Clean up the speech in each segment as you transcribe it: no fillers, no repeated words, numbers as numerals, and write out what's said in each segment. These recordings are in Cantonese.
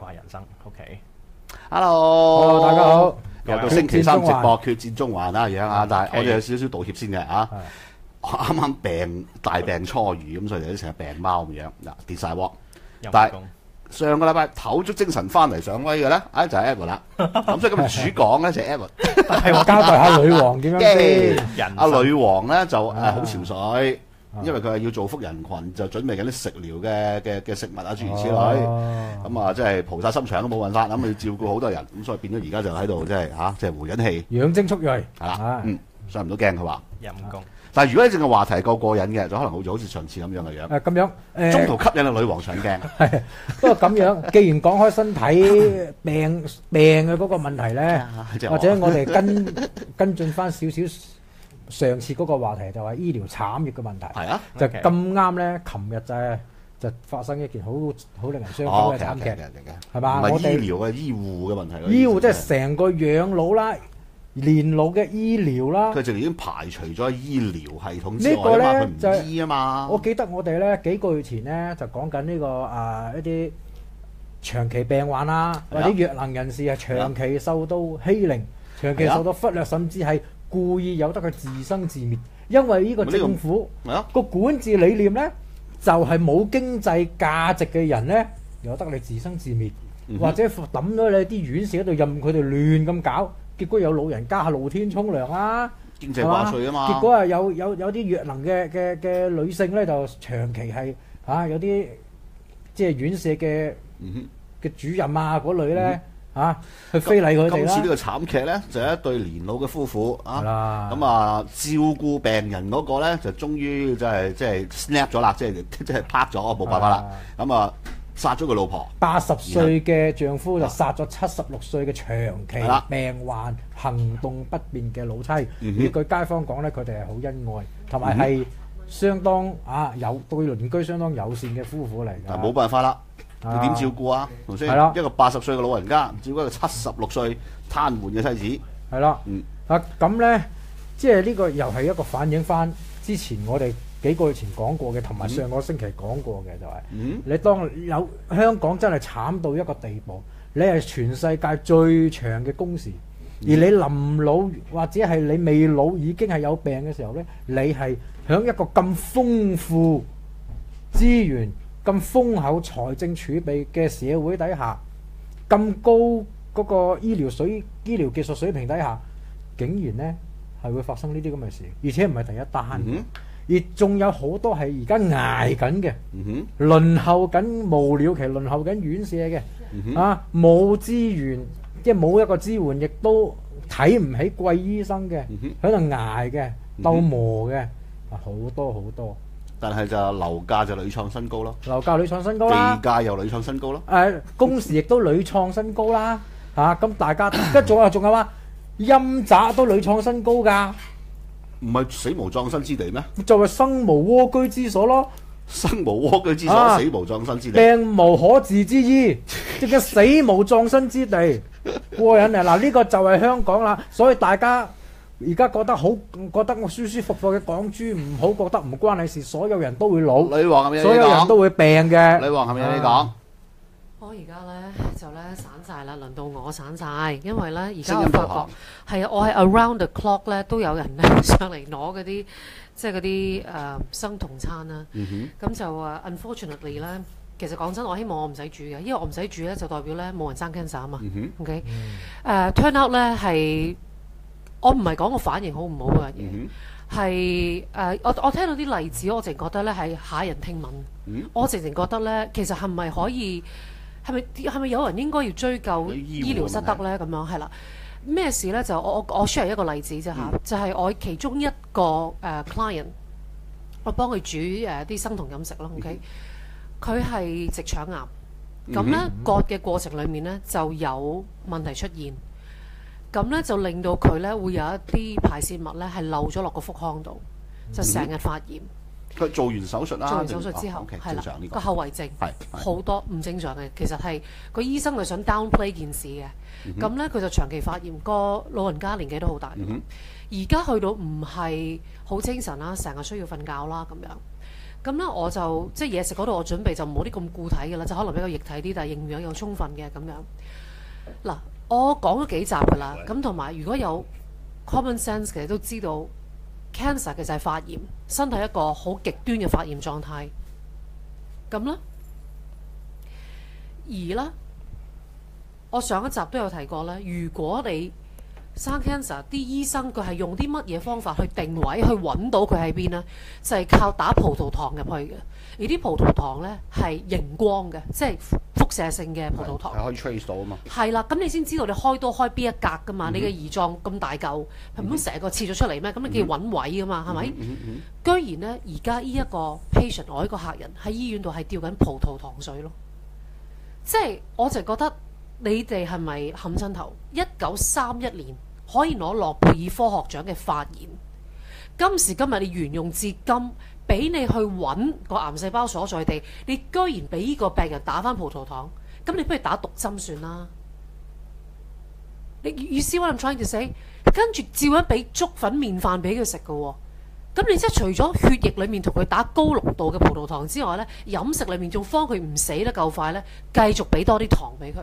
怪人生 Hello， 大家好， 又到星期三直播決戰中環啦，樣啊！但係我哋有少少道歉先嘅啊。我啱啱大病初愈咁，所以都成日病貓咁樣嗱，跌晒鑊。但係上個禮拜唞足精神翻嚟上威嘅咧，就係 Edward 啦。咁所以今日主講咧就係 Edward。 係我交代下女王點樣先。 阿女王咧就好潛水。因為佢係要造福人群，就準備緊啲食療嘅食物啊，諸如此類。咁啊，即係菩薩心腸都冇辦法，咁要照顧好多人，咁所以變咗而家就喺度即係回緊氣， 養精蓄鋭係啦。上唔到鏡佢話。 陰公。 但係如果呢淨係話題夠過癮嘅，就可能好似上次咁樣嘅樣。 咁樣中途吸引個女王上鏡。 係，不過咁樣，既然講開身體病嘅嗰個問題咧，或者我哋跟進翻少少。上次嗰個話題就係醫療慘烈嘅問題， 係啊， 就咁啱咧。琴日就發生一件好令人傷心嘅慘劇，係嘛？ 唔係醫療嘅醫護嘅問題。 醫護即係成個養老啦、年老嘅醫療啦。 佢就已經排除咗醫療系統之外啊嘛，佢唔醫啊嘛。 我記得我哋咧幾個月前咧就講緊呢個一啲長期病患啊，或者弱能人士係長期受到欺凌、長期受到忽略，甚至係故意由得佢自生自滅，因為呢個政府個管治理念呢，就係冇經濟價值嘅人呢，由得你自生自滅，或者抌咗你啲院舍度任佢哋亂咁搞，結果有老人家露天沖涼啦， 經濟掛帥啊嘛。 結果啊有啲弱能嘅女性呢，就長期係有啲即係院舍嘅主任啊嗰類呢。去非禮佢哋啦。 今次呢個慘劇咧，就係一對年老嘅夫婦啊。咁啊，照顧病人嗰個咧，就終於即係 snap 咗啦，即係拍咗，冇辦法啦。咁啊，殺咗佢老婆。 80歲嘅丈夫就殺咗76歲嘅長期病患、行動不便嘅老妻。呢句街坊講咧，佢哋係好恩愛，同埋係相當對鄰居相當友善嘅夫婦嚟㗎。 但冇辦法啦。佢點照顧啊？頭先一個80歲嘅老人家照顧一個76歲癱瘓嘅妻子。 係啦。咁咧，即係呢個又係一個反映翻之前我哋幾個月前講過嘅，同埋上個星期講過嘅就係，你當有香港真係慘到一個地步，你係全世界最長嘅工時，而你臨老或者係你未老已經係有病嘅時候咧，你係響一個咁豐富資源、咁豐厚財政儲備嘅社會底下，咁高嗰個醫療技術水平底下，竟然呢係會發生呢啲咁嘅事，而且唔係第一單，而仲有好多係而家捱緊嘅，輪候緊無了期輪候緊院舍嘅，冇資源，即係冇一個支援，亦都睇唔起貴醫生嘅，喺度捱嘅、鬥磨嘅，好多好多。 但係就樓價就屢創新高咯， 樓價屢創新高啦， 地價又屢創新高咯， 工時亦都屢創新高啦，咁大家跟住仲有陰宅都屢創新高㗎， 唔係死無葬身之地咩？ 就係生無蝸居之所咯， 生無蝸居之所，死無葬身之地， 病無可治之醫，即係死無葬身之地，過癮啊！嗱，呢個就係香港啦，所以大家而家覺得我舒舒服服嘅港豬，唔好覺得唔關你事，所有人都會老， 女王係咪？ 所有人都會病嘅。 女王係咪有你講？ 我而家咧就咧散晒啦，輪到我散晒，因為咧而家我發覺係啊，我係 around the clock 咧都有人咧上嚟攞嗰啲即係嗰啲生酮餐啦。咁就unfortunately 咧，其實講真，我希望我唔使煮嘅，因為我唔使煮咧就代表咧冇人生 cancer 啊嘛。OK，turn out 咧係。我唔係講個反應好唔好嘅嘢，係我聽到啲例子，我淨覺得咧係駭人聽聞。我淨覺得咧，其實係咪可以係咪有人應該要追究醫療失德咧？咁樣係啦，咩事咧？就我 share 一個例子啫嚇，就係我其中一個client，我幫佢煮啲生酮飲食咯。OK，佢係直腸癌，咁咧割嘅過程裡面咧就有問題出現。咁咧就令到佢咧會有一啲排泄物咧係漏咗落個腹腔度，就成日發炎。 佢做完手術啦， 做完手術之後係啦，個後遺症好多唔正常嘅。其實係個醫生係想 downplay 件事嘅。咁咧佢就長期發炎，個老人家年紀都好大。而家去到唔係好精神啦，成日需要瞓覺啦咁樣。 咁咧我就即係嘢食嗰度，我準備就冇啲咁固體嘅啦，就可能比較液體啲，但係營養又充分嘅咁樣。嗱，我講咗幾集㗎啦，咁同埋如果有 common sense 嘅都知道 cancer 其實係發炎，身體一個好極端嘅發炎狀態。咁啦，而咧，我上一集都有提過咧，如果你生 cancer， 啲醫生佢係用啲乜嘢方法去定位，去揾到佢喺邊呢？就係靠打葡萄糖入去嘅。而啲葡萄糖呢係熒光嘅，即係輻射性嘅葡萄糖。 係可以 trace 到啊嘛。 係啦，咁你先知道你開刀開邊一格噶嘛？你嘅胰臟咁大嚿，係唔通成個切咗出嚟咩？咁你叫揾位噶嘛？係咪？居然呢，而家呢一個 patient， 我呢個客人喺醫院度係吊緊葡萄糖水咯。即係我就覺得。你哋係咪冚親頭？1931年可以攞諾貝爾科學獎嘅發現，今時今日你沿用至今，俾你去揾個癌細胞所在地，你居然俾呢個病人打返葡萄糖，咁你不如打毒針算啦。你 you see what I'm trying to say？ 跟住照樣俾粥粉麵飯俾佢食嘅喎。咁你即係除咗血液裡面同佢打高濃度嘅葡萄糖之外呢，飲食裡面仲幫佢唔死得夠快呢，繼續俾多啲糖俾佢。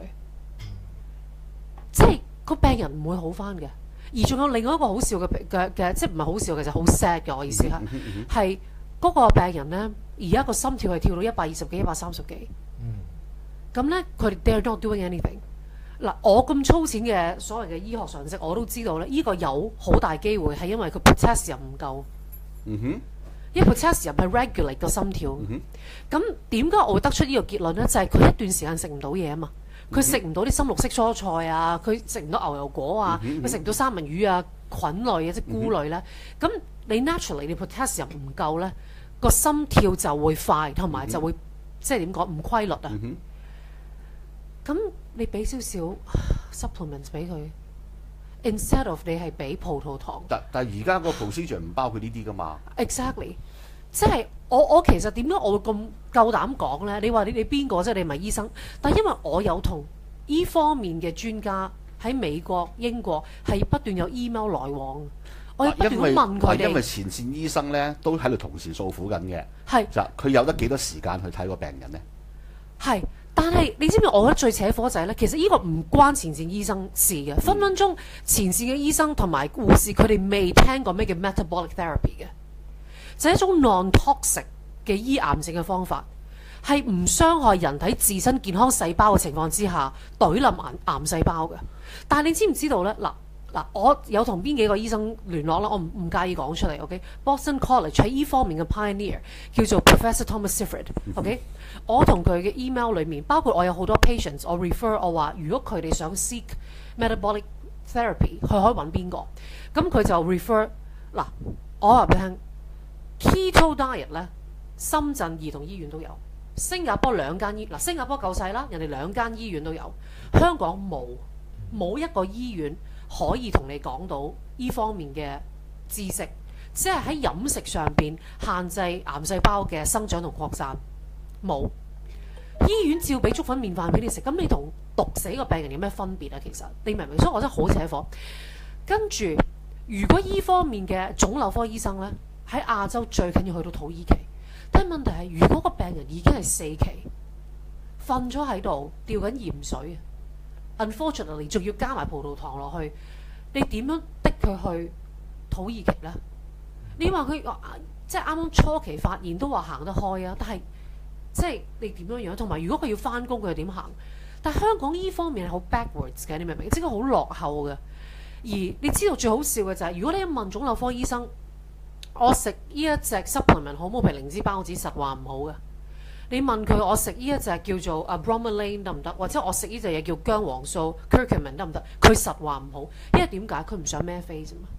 即係個病人唔會好翻嘅，而仲有另外一個好笑嘅，即係唔係好笑嘅，就好 sad 嘅。我意思係嗰個病人呢，而家個心跳係跳到120幾、130幾。咁呢，佢哋 they're not doing anything。嗱，我咁粗淺嘅所謂嘅醫學常識，我都知道呢，呢個有好大機會係因為佢 potassium 唔夠。因為 potassium 係 regulate 個心跳。咁點解我會得出呢個結論呢？就係佢一段時間食唔到嘢啊嘛。佢食唔到啲深綠色蔬菜啊，佢食唔到牛油果啊，佢食唔到三文魚啊、菌類啊、即係菇類咧。咁你 naturally 你 potassium 唔夠咧，個心跳就會快，同埋就會即係點講唔規律啊。咁你俾少少 supplements 俾佢 ，instead of 你係俾葡萄糖。 但係而家個 procedure 唔包括呢啲噶嘛 ？Exactly， 即係。我其實點解我會咁夠膽講呢？你話你邊個啫？你唔係醫生，但係因為我有同呢方面嘅專家喺美國、英國係不斷有 email 來往，我要不斷問佢哋。 因為前線醫生呢都喺度同時訴苦緊嘅， 係就佢有得幾多時間去睇個病人呢？ 係，但係你知唔知？我覺得最扯火就係呢，其實呢個唔關前線醫生事嘅，分分鐘前線嘅醫生同埋護士佢哋未聽過咩叫 metabolic therapy 嘅。就係一種 non-toxic 嘅醫癌症嘅方法，係唔傷害人體自身健康細胞嘅情況之下，懟冧癌細胞嘅。但係你知唔知道呢？嗱，我有同邊幾個醫生聯絡啦，我唔介意講出嚟。OK，Boston College 喺呢方面嘅 pioneer 叫做 Professor Thomas Seyfried。OK，我同佢嘅 email 裡面，包括我有好多 patients， 我 refer 我話，如果佢哋想 seek metabolic therapy， 佢可以揾邊個？咁佢就 refer 嗱，我話俾你聽。Keto diet 咧，深圳兒童醫院都有，新加坡2間醫嗱，新加坡夠細啦，人哋2間醫院都有，香港冇一個醫院可以同你講到呢方面嘅知識，即係喺飲食上邊限制癌細胞嘅生長同擴散，冇。醫院照俾粥粉麵飯俾你食，咁你同毒死個病人有咩分別啊？其實你明唔明？所以我真係好扯火。跟住，如果依方面嘅腫瘤科醫生呢，喺亞洲最緊要去到土耳其，但係問題係，如果個病人已經係4期，瞓咗喺度吊緊鹽水 ，unfortunately 仲要加埋葡萄糖落去，你點樣逼佢去土耳其呢？你話佢即係啱啱初期發現都話行得開啊，但係即係你點樣樣？同埋如果佢要翻工，佢又點行？但係香港依方面係好 backwards 嘅，你明唔明？即係好落後嘅。而你知道最好笑嘅就係，如果你一問腫瘤科醫生，我食呢一隻 supplement 好冇？譬如靈芝包子，實話唔好嘅。你問佢我食呢一隻叫做 bromelain 得唔得？或者我食呢隻嘢叫薑黃素 curcumin 得唔得？佢實話唔好，因為點解？佢唔想孭飛啫嘛，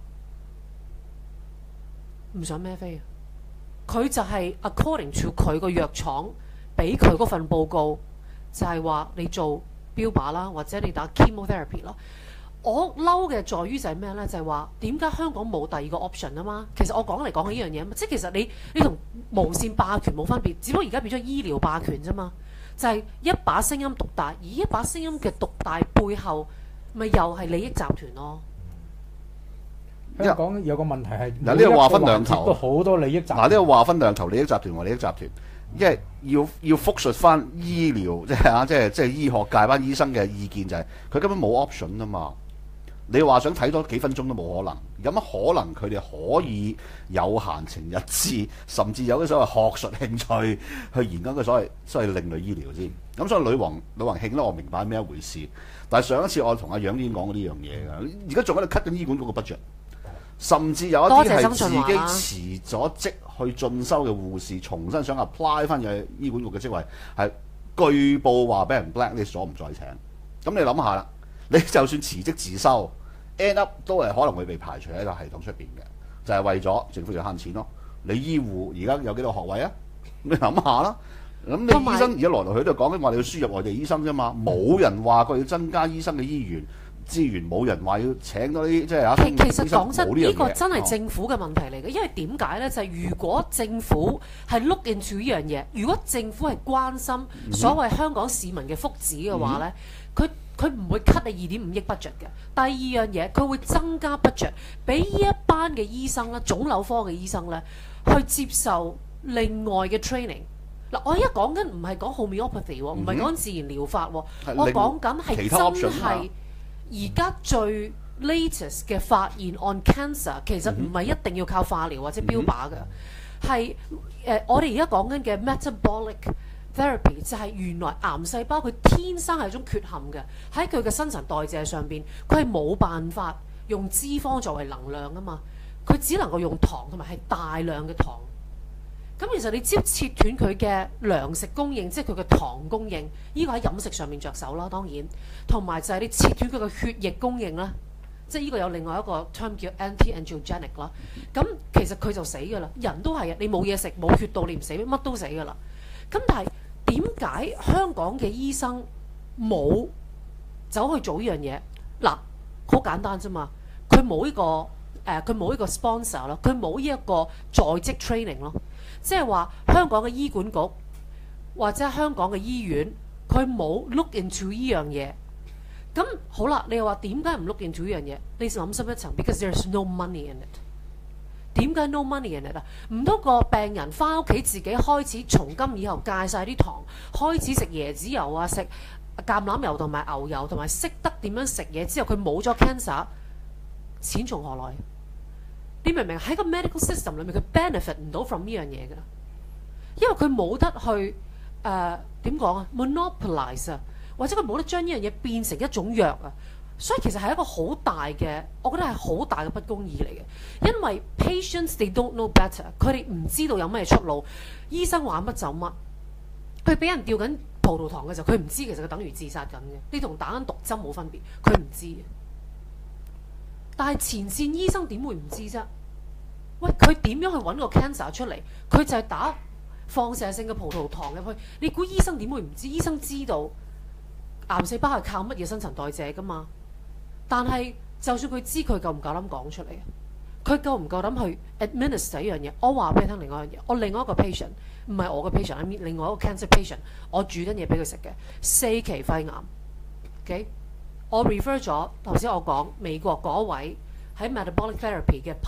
唔想孭飛啊！佢就係 according to 佢個藥廠俾佢嗰份報告，就係話你做標靶啦，或者你打 chemotherapy 啦。我嬲嘅在於就係咩呢？就係話點解香港冇第二個 option 啊嘛？其實我講嚟講去呢樣嘢，即係其實你同無線霸權冇分別，只不過而家變咗醫療霸權啫嘛。就係一把聲音獨大，而一把聲音嘅獨大背後，咪又係利益集團咯。 香港有個問題係嗱，呢個話分兩頭， 都好多利益集團。 嗱，呢個話分兩頭，利益集團和利益集團，因為要復述翻醫療，即係醫學界班醫生嘅意見就係、佢根本冇 option 啊嘛。你話想睇多幾分鐘都冇可能，有乜可能佢哋可以有閒情逸致，甚至有啲所謂學術興趣去研究嘅所謂另類醫療先？咁所以女王慶咧，我明白係咩一回事。但係上一次我同阿楊已經講過呢樣嘢㗎，而家仲喺度 cut 緊醫管局個 budget，甚至有一啲係自己辭咗職去進修嘅護士，重新想 apply 翻入醫管局嘅職位，係據報話俾人 blacklist 咗唔再請。咁你諗下啦，你就算辭職自修，end up 都係可能會被排除喺個系統出邊嘅，就係為咗政府要慳錢咯。你醫護而家有幾多學位啊？你諗下啦。咁你醫生而家來來去都係講緊話你要輸入外地醫生啫嘛，冇人話過要增加醫生嘅醫源資源，冇人話要請多啲即係其實講真，呢個真係政府嘅問題嚟嘅，因為點解呢？就係如果政府係 look into 呢樣嘢，如果政府係關心所謂香港市民嘅福祉嘅話呢，佢唔會 cut 你2.5億 budget 嘅。第二樣嘢，佢會增加 budget 俾呢一班嘅醫生啦，腫瘤科嘅醫生呢，去接受另外嘅 training。嗱，我而家講緊唔係講 homeopathy 喎，唔係講自然療法喎，我講緊係真係而家最 latest 嘅發現 on cancer， 其實唔係一定要靠化療或者標靶嘅，係我哋而家講緊嘅 metabolic therapy 就係原來癌細胞佢天生係一種缺陷嘅，喺佢嘅新陳代謝上邊，佢係冇辦法用脂肪作為能量啊嘛，佢只能夠用糖同埋係大量嘅糖。咁其實你只要切斷佢嘅糧食供應，即係佢嘅糖供應，呢個喺飲食上面着手啦，當然，同埋就係你切斷佢嘅血液供應啦，即係呢個有另外一個 term 叫 anti-angiogenic 啦。咁其實佢就死㗎啦，人都係啊，你冇嘢食，冇血道，你唔死，乜都死㗎啦。咁但係點解香港嘅醫生冇走去做呢樣嘢？嗱，好簡單啫嘛，佢冇呢個佢冇呢個 sponsor 咯，佢冇呢一個在職 training 咯。即係話香港嘅醫管局或者香港嘅醫院，佢冇 look into 呢樣嘢。咁好啦，你又話點解唔 look into 呢樣嘢？你諗深一層 ，because there's no money in it。點解 no money in it 啊？唔通個病人翻屋企自己開始從今以後戒晒啲糖，開始食椰子油啊，食橄欖油同埋牛油，同埋識得點樣食嘢之後，佢冇咗 cancer， 錢從何來？你明唔明？喺個 medical system 裏面，佢 benefit 唔到 from 呢樣嘢㗎，因為佢冇得去點講啊 monopolize 啊，或者佢冇得將呢樣嘢變成一種藥啊，所以其實係一個好大嘅，我覺得係好大嘅不公義嚟嘅，因為 patients they don't know better， 佢哋唔知道有咩出路，醫生話乜就乜，佢俾人吊緊葡萄糖嘅時候，佢唔知其實佢等於自殺緊嘅，你同打緊毒針冇分別，佢唔知。但係前線醫生點會唔知啫？喂，佢點樣去揾個 cancer 出嚟？佢就係打放射性嘅葡萄糖入去。你估醫生點會唔知？醫生知道癌細胞係靠乜嘢新陳代謝㗎嘛？但係就算佢知，佢夠唔夠膽講出嚟？佢夠唔夠膽去 administer 呢樣嘢？我話俾你聽，另外一樣嘢，我另外一個 patient 唔係我嘅 patient， 另外一個 cancer patient， 我煮緊嘢俾佢食嘅4期肺癌。OK。我 refer 咗頭先我講美國嗰位喺 metabolic therapy 嘅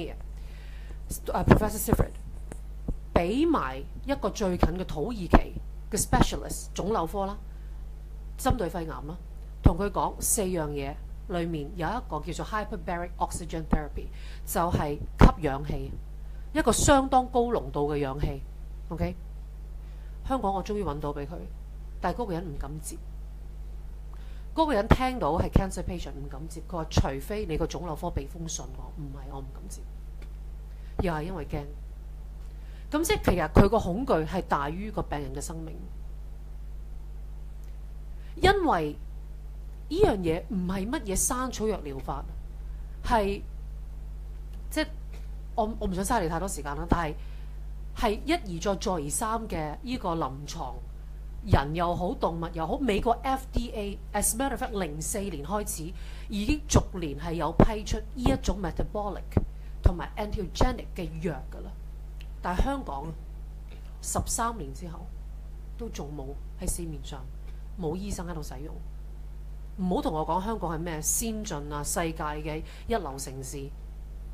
pioneer，Professor Sifford， 俾埋一個最近嘅土耳其嘅 specialist 腫瘤科啦，針對肺癌啦，同佢講4樣嘢，裡面有一個叫做 hyperbaric oxygen therapy， 就係吸氧氣，一個相當高濃度嘅氧氣。OK， 香港我終於揾到俾佢，但係嗰個人唔敢接。嗰個人聽到係 cancer patient 唔敢接，佢話除非你個腫瘤科俾封信我，唔係我唔敢接，又係因為驚。咁即係其實佢個恐懼係大於個病人嘅生命，因為呢樣嘢唔係乜嘢生草藥療法，係即係我唔想嘥你太多時間啦，但係一而再再而三嘅呢個臨床。人又好，動物又好，美國 FDA as a matter of fact 04年開始已經逐年係有批出呢一種 metabolic 同埋 antiogenic 嘅藥㗎啦。但係香港13年之後都仲冇喺市面上冇醫生喺度使用。唔好同我講香港係咩先進啊世界嘅一流城市，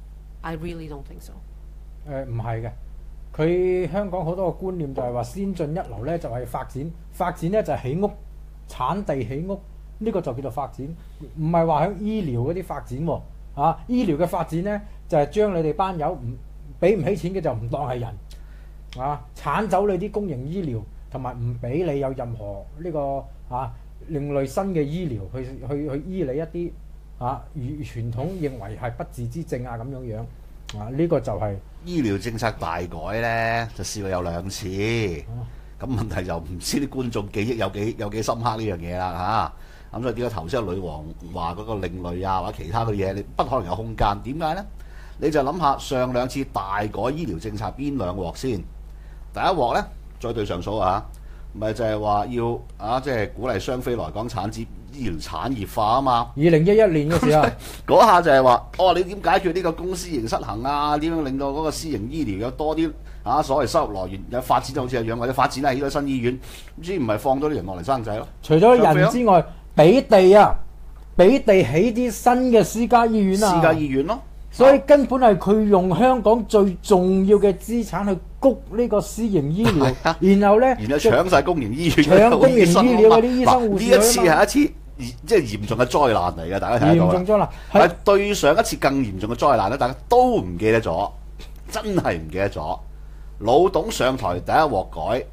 I really don't think so。 唔係嘅，佢香港好多個觀念就係話先進一流咧就係發展，發展咧就係起屋，產地起屋，呢個就叫做發展，唔係話喺醫療嗰啲發展喎。醫療嘅發展咧就係將你哋班友唔俾唔起錢嘅就唔當係人，剷走你啲公營醫療，同埋唔俾你有任何呢個另類新嘅醫療去醫你一啲如傳統認為係不治之症咁樣呢個就係醫療政策大改咧，就試過有2次。咁問題就唔知啲觀眾記憶有幾深刻呢樣嘢啦嚇。咁所以點解頭先女王話嗰個另類或者其他嘅嘢，你不可能有空間？點解呢？你就諗下上2次大改醫療政策邊2鑊先？第一鑊呢，再對上數咪就係話要即係鼓勵雙非來港產業醫療產業化嘛。 2011年嘅時候， 嗰下就係話你點解決呢個公私營失衡點樣令到嗰個私營醫療有多啲所謂收入來源有發展，好似係養或者發展起咗新醫院，咁先唔係放多啲人落嚟生仔咯？ 除咗人之外，俾地起啲新嘅私家醫院私家醫院咯。 所以根本係佢用香港最重要嘅資產去谷呢個私營醫療，然後搶晒公營醫院， 搶公營醫療嗰啲醫生護士。 呢一次係一次即係嚴重嘅災難嚟嘅，大家睇到啦。嚴重災難，係對上一次更嚴重嘅災難咧，大家都唔記得咗，真係唔記得咗。老董上台第一鑊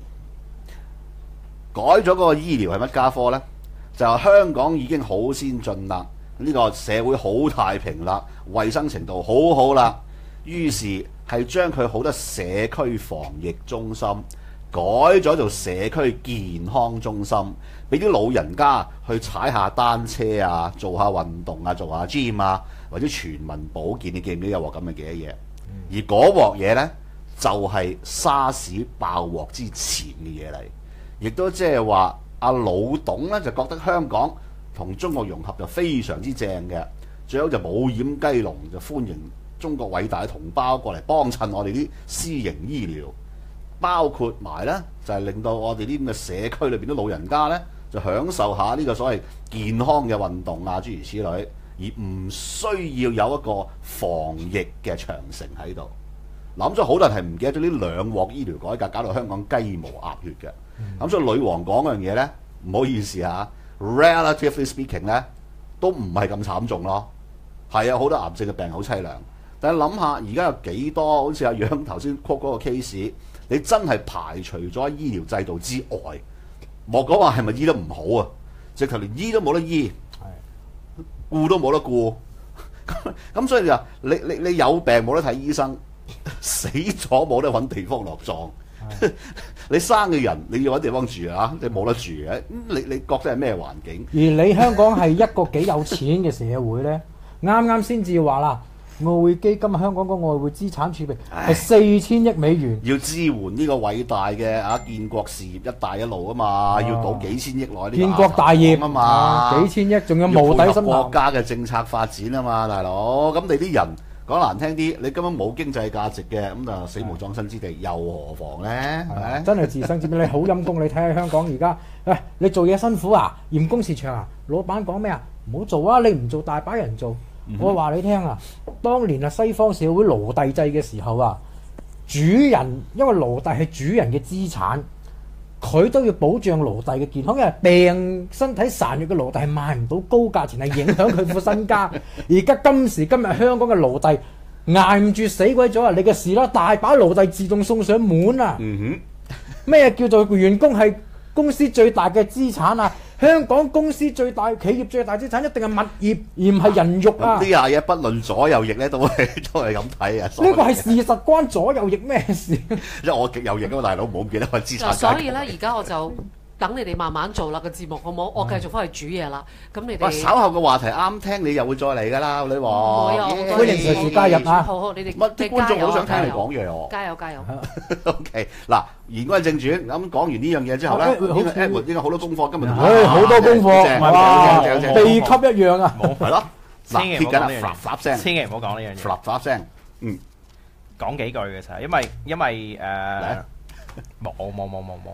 改咗嗰個醫療係乜家科呢？就係香港已經好先進啦，呢個社會好太平啦，衞生程度好好啦，於是係將佢好多社區防疫中心改咗做社區健康中心，俾啲老人家去踩下單車做下運動做下 gym 或者全民保健。你記唔記得有鑊咁嘅幾多嘢？而嗰鑊嘢呢，就係沙士爆鑊之前嘅嘢嚟，亦都即係話阿老董呢，就覺得香港同中國融合就非常之正嘅，最好就冇掩雞籠，就歡迎中國偉大嘅同胞過嚟幫襯我哋啲私營醫療，包括埋呢，就係令到我哋啲咁嘅社區裏邊啲老人家呢，就享受下呢個所謂健康嘅運動諸如此類，而唔需要有一個防疫嘅長城喺度。諗咗好多人係唔記得咗呢2鑊醫療改革搞到香港雞毛鴨血嘅。咁所以女王講嗰樣嘢呢，唔好意思relatively speaking 呢，都唔係咁慘重咯。係好多癌症嘅病好凄涼，但係諗下而家有幾多好似阿楊頭先 quote 嗰個 case， 你真係排除咗醫療制度之外，莫講話係咪醫得唔好直頭連醫都冇得醫，顧都冇得顧。咁所以就你有病冇得睇醫生，死咗冇得揾地方落葬。你生嘅人你要揾地方住你冇得住嘅。你覺得係咩環境？ 而你香港係一個幾有錢嘅社會呢？啱啱先至話啦，外匯基金香港個外匯資產儲備係4000億美元， 要支援呢個偉大嘅建國事業一帶一路嘛，要賭幾千億內建國大業嘛，幾千億，仲有無底深潭國家嘅政策發展嘛，大佬。咁你啲人講難聽啲，你根本冇經濟價值嘅，咁就死無葬身之地，又何妨呢？係咪？ 真係自生自滅。你好陰功，你睇下香港而家，你做嘢辛苦嚴工時長老闆講咩唔好做你唔做大把人做。我話你聽當年西方社會奴隸制嘅時候主人因為奴隸係主人嘅資產，佢都要保障奴隸嘅健康，因為病身體孱弱嘅奴隸係賣唔到高價錢，係影響佢副身家。而家今時今日香港嘅奴隸捱唔住死鬼咗你嘅事啦，大把奴隸自動送上門咩叫做員工係公司最大嘅資產香港公司企業最大資產一定係物業，而唔係人肉呢下嘢不論左右翼咧，都係咁睇呢個係事實，關左右翼咩事？ 因為我極右翼大佬冇唔記得個資產。 所以咧，而家我就等你哋慢慢做啦個節目，好冇？我繼續翻去煮嘢啦。咁你哋稍後嘅話題啱聽，你又會再嚟㗎啦，女王。 歡迎隨時加入好，你哋啲觀眾好想聽你講嘢加油加油 OK， 嗱，言歸正傳，咁講完呢樣嘢之後咧，Edward 應該好多功課，今日好多功課，秘笈一樣係咯。嗱， 千祈唔好講呢樣嘢， flap聲， 千祈唔好講呢樣嘢。 flap聲，講幾句嘅啫，因為冇，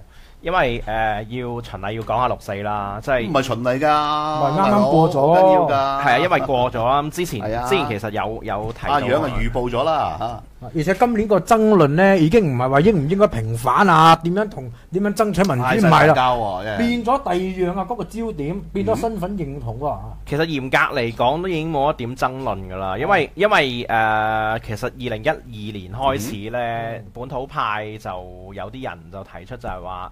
因為要循例要講下6·4啦，即係唔係循例㗎， 唔係啱啱過咗好緊要㗎。 係啊，因為過咗啦。咁之前係啊之前其實有提到阿楊啊預報咗啦嚇。 而且今年個爭論咧，已經唔係話應唔應該平反啊，點樣爭取民主，唔係啦，變咗第二樣啊，嗰個焦點變咗身份認同喎。 其實嚴格嚟講都已經冇一點爭論㗎啦，因為其實2012年開始呢，本土派就有啲人就提出就係話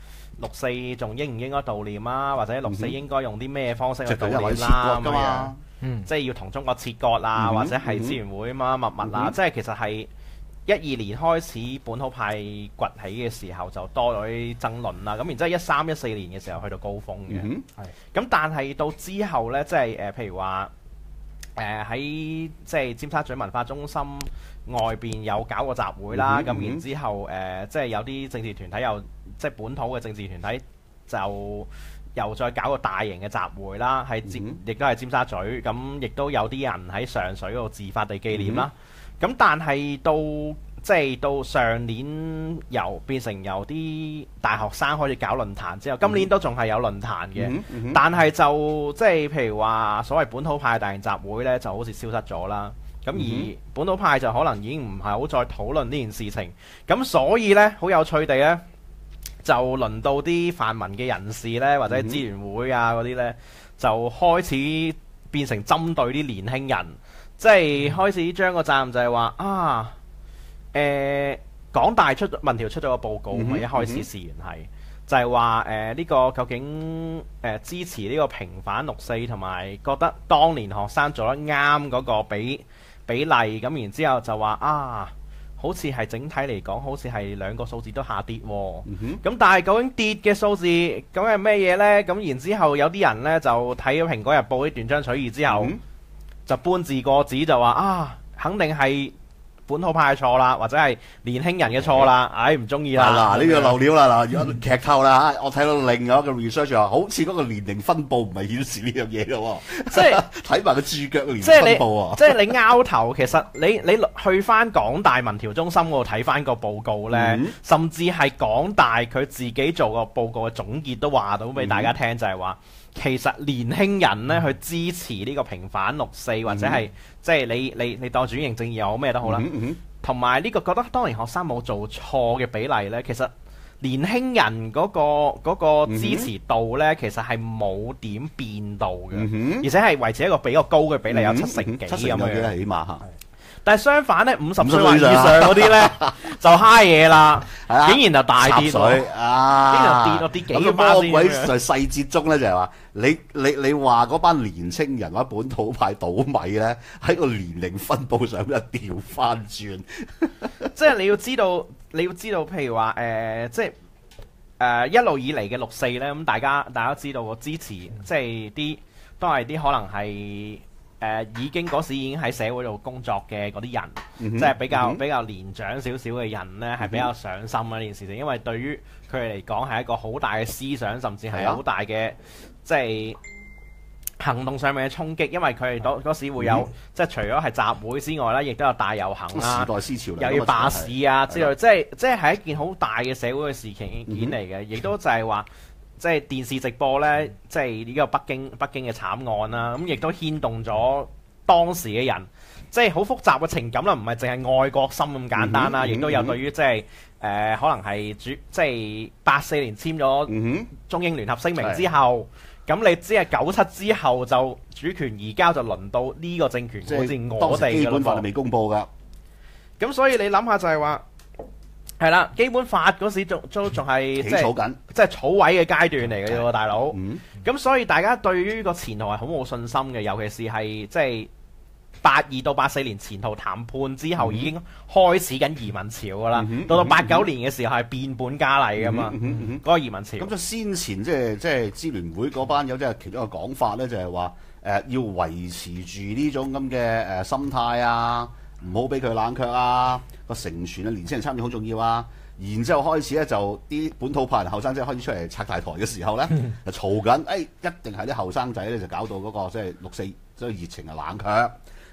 6·4仲應唔應該悼念啊，或者6·4應該用啲咩方式去悼念啦咁樣。即係要同中國切割啊，或者係支聯會乜啊，即係其實係12年開始本土派崛起嘅時候就多咗啲爭論啦。咁然之後13、14年嘅時候去到高峰嘅。咁但係到之後呢，即係譬如話喺即係尖沙咀文化中心外邊有搞個集會啦。咁然之後即係有啲政治團體又即係本土嘅政治團體就又再搞個大型嘅集會啦，亦都係尖沙咀，咁亦都有啲人喺上水嗰度自發地紀念啦。咁但係到上年變成由啲大學生開始搞論壇之後，今年都仲係有論壇嘅，但係就即係譬如話所謂本土派大型集會呢，就好似消失咗啦。咁而本土派就可能已經唔係好再討論呢件事情，咁所以呢，好有趣地呢，就輪到啲泛民嘅人士呢，或者支聯會啊嗰啲呢，就開始變成針對啲年輕人，即係開始將個責任就係話港大民調出咗個報告，咪一開始事源係就係話呢個究竟支持呢個平反6·4，同埋覺得當年學生做得啱嗰個比例，咁然之後就話好似係整體嚟講，好似係兩個數字都下跌喎。咁但係究竟跌嘅數字咁係咩嘢呢？咁然之後有啲人呢，就睇咗《蘋果日報》啲斷章取義之後，就搬字過紙就話肯定係本土派錯啦，或者係年輕人嘅錯啦，唔中意啦。 嗱，呢個漏料啦，嗱，劇透啦嚇，我睇到另外一個 research 話，好似嗰個年齡分佈唔係顯示呢樣嘢嘅喎，即係睇埋個注腳嘅年齡分佈即係你拗頭，其實你去翻港大民調中心嗰度睇翻個報告呢，甚至係港大佢自己做個報告嘅總結都話到俾大家聽，就係話其實年輕人呢去支持呢個平反6·4，或者係即係你當轉型正義又好咩都好啦，同埋呢個覺得當年學生冇做錯嘅比例呢，其實年輕人嗰個支持度呢，其實係冇點變到嘅，而且係維持一個比較高嘅比例，有7成幾咁樣， 起碼嚇。 但係相反呢，50歲或以上嗰啲呢，就嗨嘢啦，竟然就大跌水竟然跌幾巴仙。 魔鬼在細節中呢，就係話你話嗰班年青人或者本土派倒米呢，喺個年齡分佈上邊調翻轉。 即係你要知道，譬如話即係一路以嚟嘅6·4呢，咁大家知道個支持，即係都係啲可能係。嗰時已經喺社會度工作嘅嗰啲人，即係比較年長少少嘅人呢，係比較上心呢件事情，因為對於佢哋嚟講係一個好大嘅思想，甚至係好大嘅即係行動上面嘅衝擊，因為佢哋嗰時會有即係除咗係集會之外呢，亦都有大遊行啦， 時代思潮又要罷市啊之類，即係一件好大嘅社會嘅事件嚟嘅，亦都就係話。即係電視直播呢，即係呢個北京嘅慘案啦，咁亦都牽動咗當時嘅人，即係好複雜嘅情感啦，唔係淨係愛國心咁簡單啦，亦都有對於即係可能係即係84年簽咗中英聯合聲明之後，咁你只係97之後就主權移交，就輪到呢個政權，好似我哋嘅基本法未公佈㗎。 咁所以你諗下就係話。係啦，基本法嗰時仲係即係草委嘅階段嚟嘅喎，大佬。咁所以大家對於個前途係好冇信心嘅，尤其是係即係82到84年前途談判之後，已經開始緊移民潮㗎啦。到89年嘅時候係變本加厲㗎嘛，嗰個移民潮。 咁就先前即係支聯會嗰班友即係其中一個講法咧，就係話要維持住呢種咁嘅心態啊，唔好俾佢冷卻啊。個成全啊，年輕人參與好重要啊！然之後開始咧，就啲本土派人後生仔開始出嚟拆大台嘅時候咧，就嘈緊，一定係啲後生仔咧就搞到嗰個即係6·4，所以熱情啊冷卻。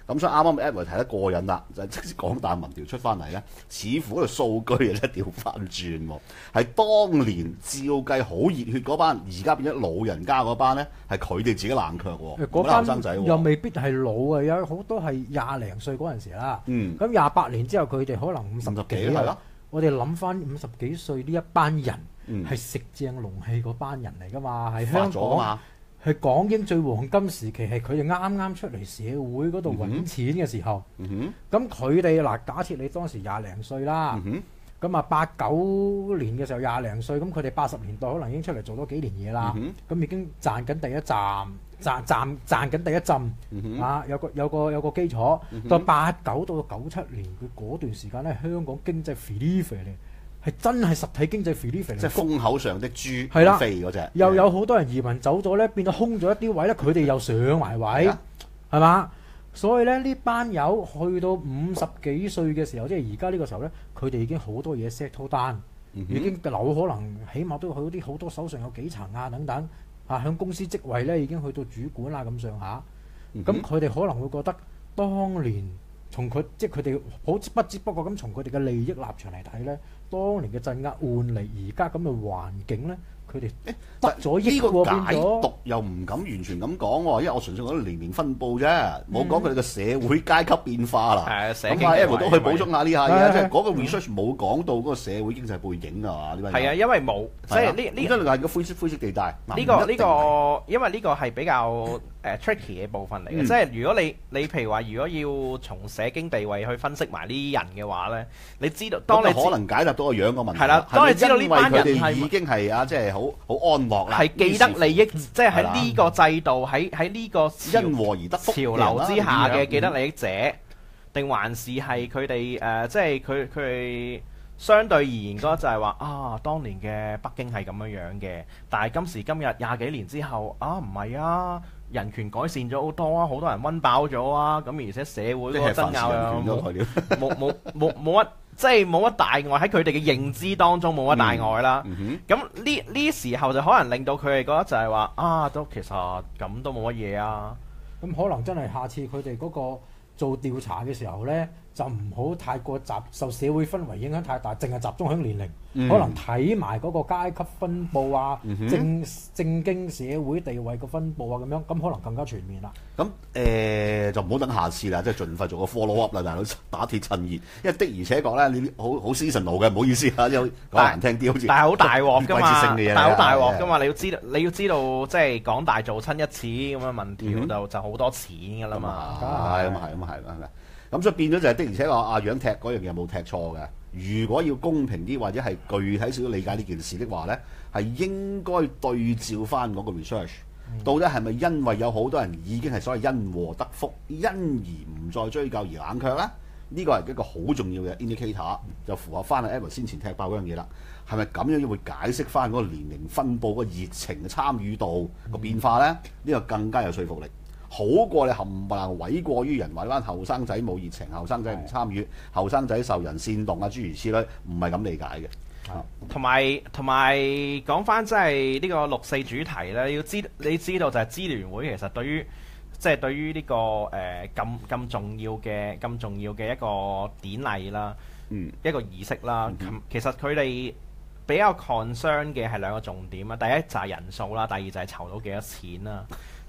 咁所以啱啱 Edward 提得過癮啦，就係即使港大民調出翻嚟咧，似乎嗰個數據咧調翻轉喎，係當年照計好熱血嗰班，而家變咗老人家嗰班咧，係佢哋自己冷卻喎， 嗰班後生仔又未必係老啊，有好多係廿零歲嗰陣時啦。咁28年之後，佢哋可能50幾係咯。 我哋諗翻50幾歲呢一班人係食正濃氣嗰班人嚟噶嘛，係香港。係港英最黃金時期，係佢哋啱啱出嚟社會嗰度揾錢嘅時候。咁佢哋嗱，假設你當時廿零歲啦，咁啊89年嘅時候廿零歲，咁佢哋80年代可能已經出嚟做咗幾年嘢啦。咁已經賺緊第一站，賺緊第一陣啊！有個基礎。到89到97年，佢嗰段時間咧，香港經濟肥哩肥嚟。係真係實體經濟肥哩肥， 即係風口上的豬肥嗰隻， 又有好多人移民走咗咧，變到空咗一啲位咧，佢哋又上埋位，係嘛？所以咧呢班友去到50幾歲嘅時候，即係而家呢個時候咧，佢哋已經好多嘢 settle 單，已經樓可能起碼都去到啲好多手上有幾層啊等等啊，響公司職位咧已經去到主管啦咁上下，咁佢哋可能會覺得當年從佢即係佢哋好不知不覺咁從佢哋嘅利益立場嚟睇咧。當年嘅鎮壓換嚟而家咁嘅環境咧，佢哋得咗益喎，變咗。呢個解讀又唔敢完全咁講喎，因為我純粹講年齡分佈啫，冇講佢哋嘅社會階級變化啦。咁啊 Edward 都可以補充下呢下嘢，即係嗰個 research 冇講到嗰個社會經濟背景啊嘛。 係啊，因為冇，即係呢個係個灰色地帶。 呢個因為呢個係比較tricky 嘅部分嚟嘅，即係如果你譬如話，如果要從社經地位去分析埋呢啲人嘅話咧，你知道當你可能解答到個樣個問題。 係啦，當你知道呢班人係已經係啊，即係好安樂啦， 係既得利益，即係喺呢個制度喺呢個因禍而得福潮流之下嘅既得利益者，定還是係佢哋即係佢哋相對而言嗰就係話啊，當年嘅北京係咁樣樣嘅，但係今時今日廿幾年之後啊，唔係啊。人權改善咗好多啊，好多人溫飽咗啊，咁而且社會嗰個爭拗又冇乜，即係冇乜大礙喺佢哋嘅認知當中冇乜大礙啦。咁呢時候就可能令到佢哋覺得就係話啊，都其實咁都冇乜嘢啊。 咁可能真係下次佢哋嗰個做調查嘅時候呢，就唔好太過受社會氛圍影響太大，淨係集中喺年齡。可能睇埋嗰個階級分佈啊，政經社會地位嘅分佈啊，咁樣咁可能更加全面啦。 咁就唔好等下次啦，即係盡快做個 follow up 啦，大佬打鐵趁熱。因為的而且確咧，你好 seasonal 嘅，唔好意思啊，講難聽啲好似。 但係好大鑊㗎嘛，但係好大鑊㗎嘛，你要知道，即係港大做親一次咁嘅民調就好多錢㗎啦嘛。 係咁所以變咗就係的而且確阿楊踢嗰樣嘢冇踢錯嘅。如果要公平啲或者係具體少少理解呢件事的話呢，係應該對照翻嗰個 research，到底係咪因為有好多人已經係所謂因禍得福，因而唔再追究而冷卻呢？呢個係一個好重要嘅 indicator，就符合翻阿 Edward 先前踢爆嗰樣嘢啦。係咪咁樣會解釋翻嗰個年齡分佈、個熱情嘅參與度個變化呢？呢個更加有說服力。好過你冚唪唥諉過於人，話呢班後生仔冇熱情，後生仔唔參與，後生仔受人煽動啊，諸如此類，唔係咁理解嘅。 同埋講翻即係呢個6·4主題咧，你知道就係支聯會其實對於呢個咁重要嘅一個典禮啦，一個儀式啦，其實佢哋比較 concern 嘅係兩個重點啊，第一就係人數啦，第二就係籌到幾多錢啦。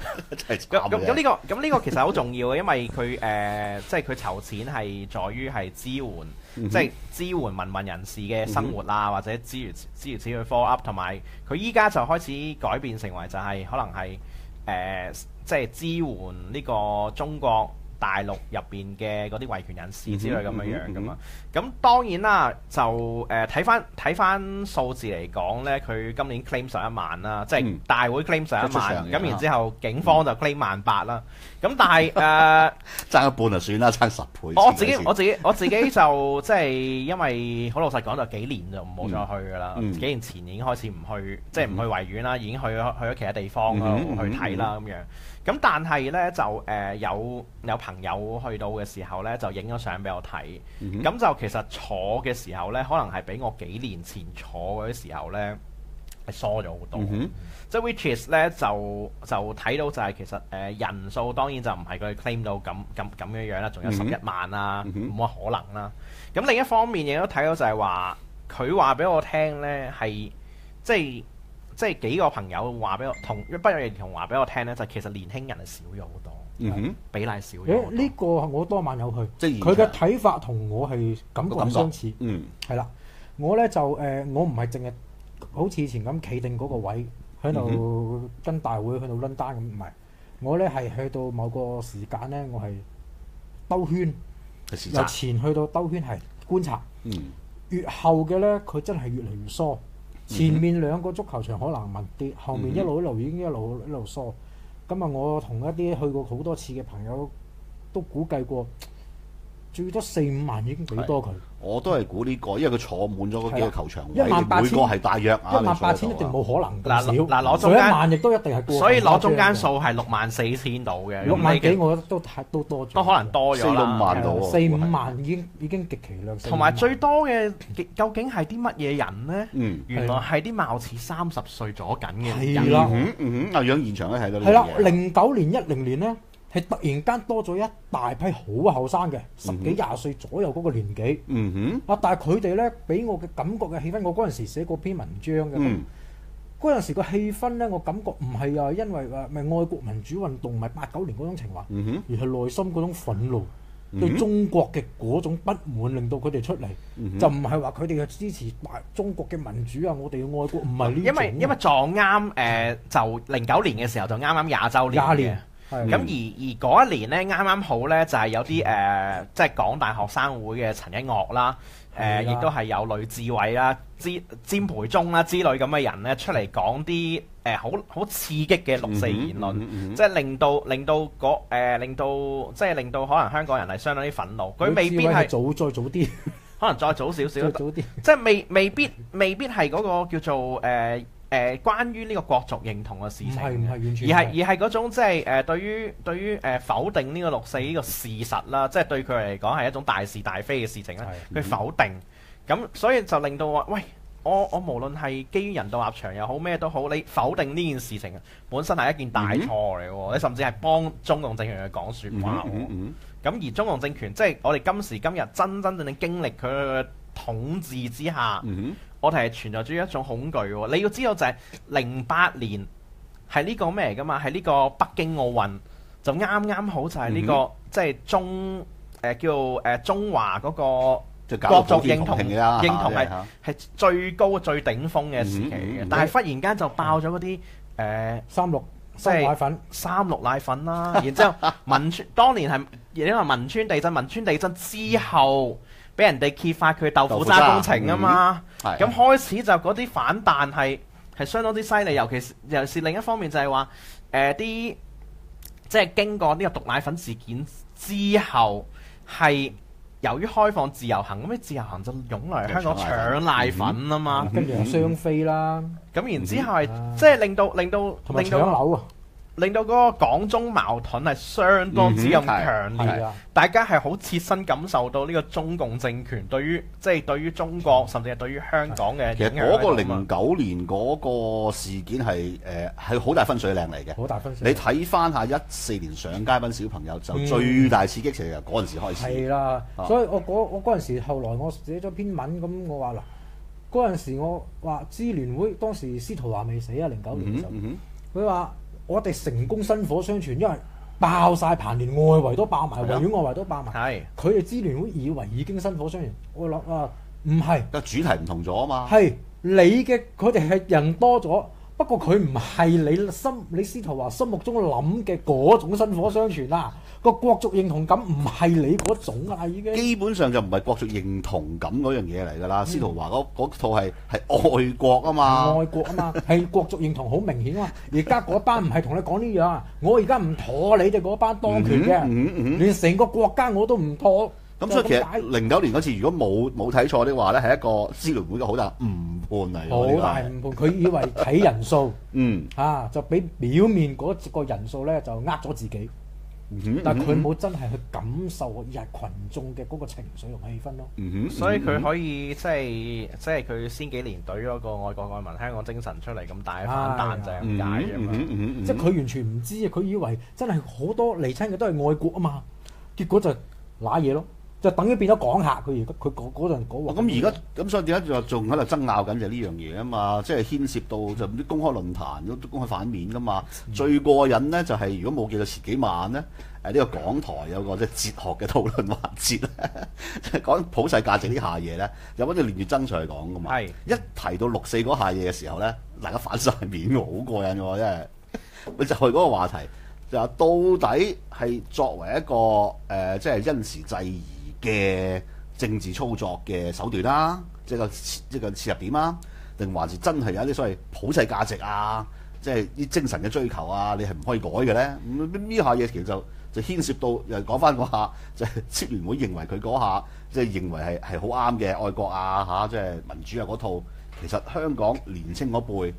咁呢個其實好重要嘅，因為佢即係佢籌錢係在於係支援，即係支援民運人士嘅生活啊，或者諸如此類去 follow up， 同埋佢依家就開始改變成為就係可能係即係支援呢個中國大陸入邊嘅嗰啲維權人士之類咁樣噶嘛。咁當然啦，就睇翻數字嚟講呢，佢今年 claim 11萬啦，即係大會 claim 11萬，咁然之後警方就 claim 18000啦。咁但係爭一半就算啦，爭10倍。 我自己就即係因為好老實講，就幾年就唔好再去噶啦。幾年前已經開始唔去，即係唔去維園啦，已經去咗其他地方去睇啦咁樣。咁但係呢，就有朋友去到嘅時候呢，就影咗相俾我睇。咁就其實坐嘅時候呢，可能係比我幾年前坐嗰啲時候呢， 係疏咗好多。即係 which is 咧就睇到就係其實人數當然就唔係佢 claim 到咁樣啦，仲有11萬啦，冇乜可能啦。咁另一方面亦都睇到就係話佢話俾我聽咧係即係幾個朋友話俾我不約而同話俾我聽咧，就其實年輕人係少咗好多。比例少咗。 呢個我當晚有去， 即係佢嘅睇法同我係感覺相似。係啦，我咧就我唔係淨係好似以前咁企定嗰個位喺度跟大會去到 run 單咁，唔係。我咧係去到某個時間咧，我係兜圈，由前去到兜圈係觀察。越後嘅咧，佢真係越嚟越疏。前面2個足球場可能密啲，後面一路已經一路疏。咁啊！我同一啲去過好多次嘅朋友都估計過，最多4-5萬已經俾多佢。 我都係估呢個，因為佢坐滿咗嗰幾個球場位， 18,000 每個係大約 18000一定冇可能咁少。 嗱攞中間 1萬亦都一定係過。 所以攞中間數係64000到嘅。 6萬幾我都多咗。 都可能多咗啦。 4-5萬到喎。 4-5萬已經極其量。 同埋最多嘅究竟係啲乜嘢人呢？原來係啲貌似30歲咗緊嘅人。 係啦。 阿楊現場咧睇到呢係啦，09年、10年呢，係突然間多咗一大批好後生嘅10幾20歲左右嗰個年紀。但係佢哋咧俾我嘅感覺嘅氣氛，我嗰陣時寫過篇文章嘅。嗰陣時個氣氛咧，我感覺唔係因為話咪愛國民主運動，唔係89年嗰種情懷，而係內心嗰種憤怒，對中國嘅嗰種不滿，令到佢哋出嚟。就唔係話佢哋係支持中國嘅民主啊，我哋要愛國，唔係呢種。 因為撞啱就09年嘅時候就啱啱20週年嘅。咁而嗰一年咧，啱啱好咧就係有啲即係港大學生會嘅陳一岳啦，亦都係有呂志偉啦、詹培忠啦之類咁嘅人咧出嚟講啲好刺激嘅6·4言論，即係令到可能香港人係相當之憤怒。佢未必係再早啲， 可能再早少少， 再早啲， 即係未必係嗰個叫做關於呢個國族認同嘅事情， 唔係完全， 而係嗰種即係對於否定呢個6·4呢個事實啦，即係對佢嚟講係一種大是大非嘅事情咧，佢否定，咁所以就令到話喂，我無論係基於人道立場又好咩都好，你否定呢件事情本身係一件大錯嚟喎，你甚至係幫中共政權去講説話喎。咁而中共政權即係我哋今時今日真正經歷佢嘅統治之下。我哋係存在住一種恐懼喎，你要知道就係08年係呢個咩嚟㗎嘛？係呢個北京奧運就啱好就係呢個即係叫中華嗰個國族認同係最高最頂峰嘅時期嘅，但係忽然間就爆咗嗰啲 36 即係36奶粉啦，然之後當年係因為汶川地震之後。俾人哋揭發佢豆腐渣工程啊嘛，咁開始就嗰啲反彈係相當之犀利，尤其是另一方面就係話啲即係經過呢個毒奶粉事件之後，係由於開放自由行，咁啲自由行就湧嚟香港搶奶粉啊嘛， 跟住又雙飛啦， 咁然之後係即係令到搶樓啊！ 令到嗰個港中矛盾係相當之咁強烈，大家係好切身感受到呢個中共政權對於中國甚至係對於香港嘅影響。 其實嗰個09年嗰個事件係好大分水嶺嚟嘅。 好大分水嶺。 你睇翻下14年上街班小朋友就最大刺激就係由嗰陣時開始。係啦， 所以我嗰陣時後來我寫咗篇文咁，我話嗱嗰陣時我話支聯會當時司徒華未死啊，09年嘅時候，佢話。我哋成功薪火相傳，因為爆晒棚，連外圍都爆埋，維園外圍都爆埋。係佢哋支聯會以為已經薪火相傳，我諗唔係個主題唔同咗啊嘛。 係你嘅佢哋係人多咗，不過佢唔係你司徒華心目中諗嘅嗰種薪火相傳啦。個國族認同感唔係你嗰種啊，已經基本上就唔係國族認同感嗰樣嘢嚟㗎啦。司徒華嗰套係愛國啊嘛， 愛國啊嘛，係國族認同好明顯啊嘛。而家嗰班唔係同你講呢樣，我而家唔妥你哋嗰班當權嘅，連成個國家我都唔妥。 咁所以其實09年嗰次如果冇睇錯的話咧，係一個支聯會嘅好大誤判嚟。 好大誤判，佢以為睇人數，就俾表面嗰個人數咧就呃咗自己。 但係佢冇真係去感受日群眾嘅嗰個情緒同氣氛咯。 所以佢可以即係佢先幾年懟嗰個愛國愛民香港精神出嚟咁大嘅反彈就係咁解啫嘛。 即係佢完全唔知啊！佢以為真係好多嚟親嘅都係愛國啊嘛，結果就揦嘢咯。就等於變咗港客，佢嗰陣講話。 咁而家咁所以點解就仲喺度爭拗緊就係呢樣嘢啊嘛？即係牽涉到就啲公開論壇都公開反面噶嘛。最過癮咧就係如果冇記到前幾晚咧，呢個港台有個即係哲學嘅討論環節咧，講普世價值呢下嘢咧，有揾啲連住爭取嚟講噶嘛。係一提到六四嗰下嘢嘅時候咧，大家反晒面喎，好過癮喎，真係。佢就係嗰個話題，就話到底係作為一個即係因時制宜嘅政治操作嘅手段啦，即係個切入點啊，定還是真係有一啲所謂普世價值啊，即係啲精神嘅追求啊，你係唔可以改嘅咧？呢下嘢其實就牽涉到又講翻嗰下，就係支聯會認為佢嗰下即係認為係好啱嘅愛國啊嚇，即係民主啊嗰套，其實香港年青嗰輩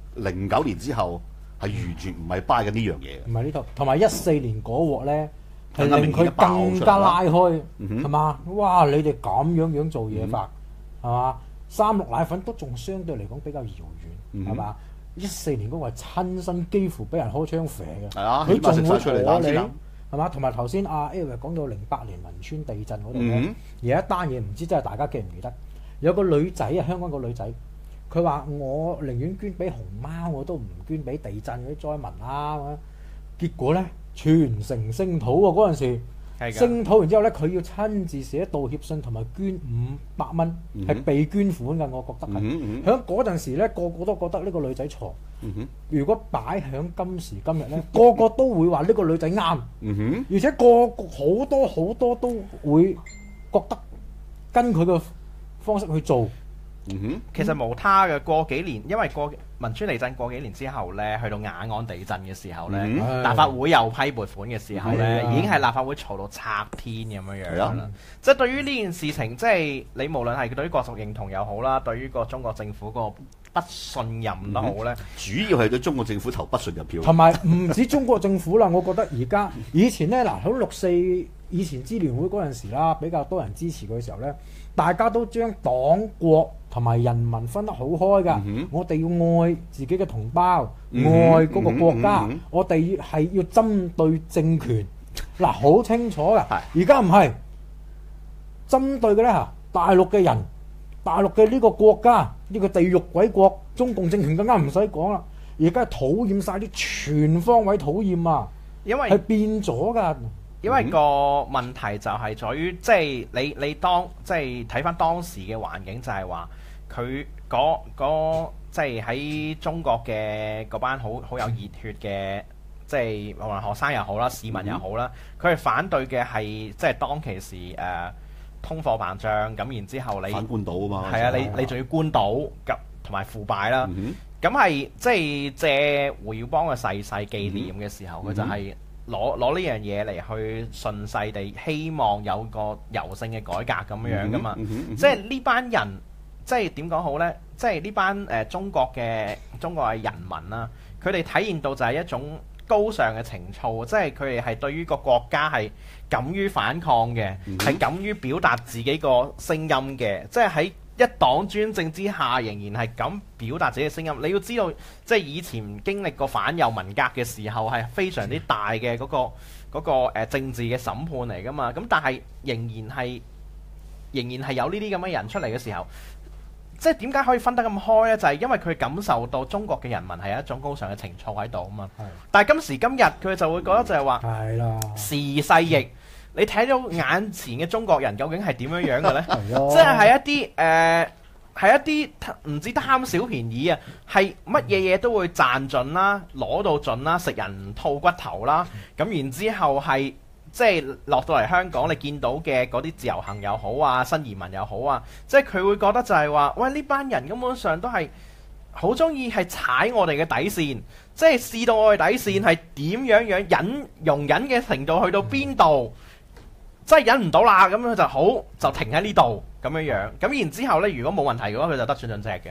09年之後係完全唔係 buy 緊呢樣嘢， 唔係呢套，同埋14年嗰鑊咧。係令佢更加拉開，係嘛？哇！你哋咁樣做嘢法，係嘛？36奶粉都仲相對嚟講比較遙遠，係嘛？14年嗰個係親身幾乎俾人開槍射嘅，佢仲會出嚟打你，係嘛？同埋頭先阿 Eric 講到08年汶川地震嗰度咧，有一單嘢唔知真係大家記唔記得？有個女仔啊，香港個女仔，佢話我寧願捐俾熊貓，我都唔捐俾地震嗰啲災民啦。結果咧，全城聲討喎嗰陣時，聲討完之後咧，佢要親自寫道歉信同埋捐500蚊，係被捐款㗎。我覺得係響嗰陣時咧，個個都覺得呢個女仔錯。如果擺響今時今日咧，個個都會話呢個女仔啱。而且個個好多都會覺得跟佢嘅方式去做。 其實無他嘅，過幾年，因為汶川地震過幾年之後呢，去到雅安地震嘅時候呢，立法會又批撥款嘅時候呢，已經係立法會嘈到拆天咁樣啦。即係對於呢件事情，即係你無論係對於國族認同又好啦，對於個中國政府個不信任都好呢， 主要係對中國政府投不信任票。 同埋唔止中國政府啦，我覺得而家以前呢，嗱喺64以前支聯會嗰陣時啦，比較多人支持佢嘅時候呢，大家都將黨國同埋人民分得好開㗎。我哋要愛自己嘅同胞，愛嗰個國家。我哋係要針對政權，嗱好清楚㗎。而家唔係針對嘅咧嚇，大陸嘅人，大陸嘅呢個國家，呢個地獄鬼國，中共政權更加唔使講啦。而家係討厭晒啲全方位討厭啊，因為係變咗㗎。 因為個問題就係在於，即係你當即係睇翻當時嘅環境，就係話佢即係喺中國嘅嗰班好有熱血嘅，即係無論學生又好啦，市民又好啦，佢係反對嘅係即係當其時通貨膨脹，咁然之後你反官倒啊嘛， 係啊，你仲要官倒及同埋腐敗啦，咁係即係借胡耀邦嘅逝世紀念嘅時候，佢就係攞呢樣嘢嚟去順勢地希望有個柔性嘅改革咁樣噶嘛，即係呢班人，即係點講好呢？即係呢班中國嘅人民啦，佢哋體現到就係一種高尚嘅情操，即係佢哋係對於個國家係敢於反抗嘅，係敢於表達自己個聲音嘅，即係喺一黨專政之下，仍然係敢表達自己嘅聲音。你要知道，即係以前經歷過反右文革嘅時候，係非常之大嘅嗰個政治嘅審判嚟噶嘛。咁但係仍然係有呢啲咁嘅人出嚟嘅時候，即係點解可以分得咁開呢？就係因為佢感受到中國嘅人民係有一種高尚嘅情操喺度啊嘛。但係今時今日佢就會覺得就係話，時勢易。你睇到眼前嘅中國人究竟係點樣樣嘅呢？即係一啲唔止貪小便宜啊，係乜嘢嘢都會賺盡啦，攞到盡啦，食人吐骨頭啦。咁然之後係即係落到嚟香港，你見到嘅嗰啲自由行又好啊，新移民又好啊，即係佢會覺得就係話，喂，呢班人根本上都係好中意係踩我哋嘅底線，即係試到我哋底線係點樣容忍嘅程度去到邊度。真係忍唔到啦，咁樣就好就停喺呢度咁樣樣。咁然之後呢，如果冇問題嘅話，佢就得寸進尺嘅。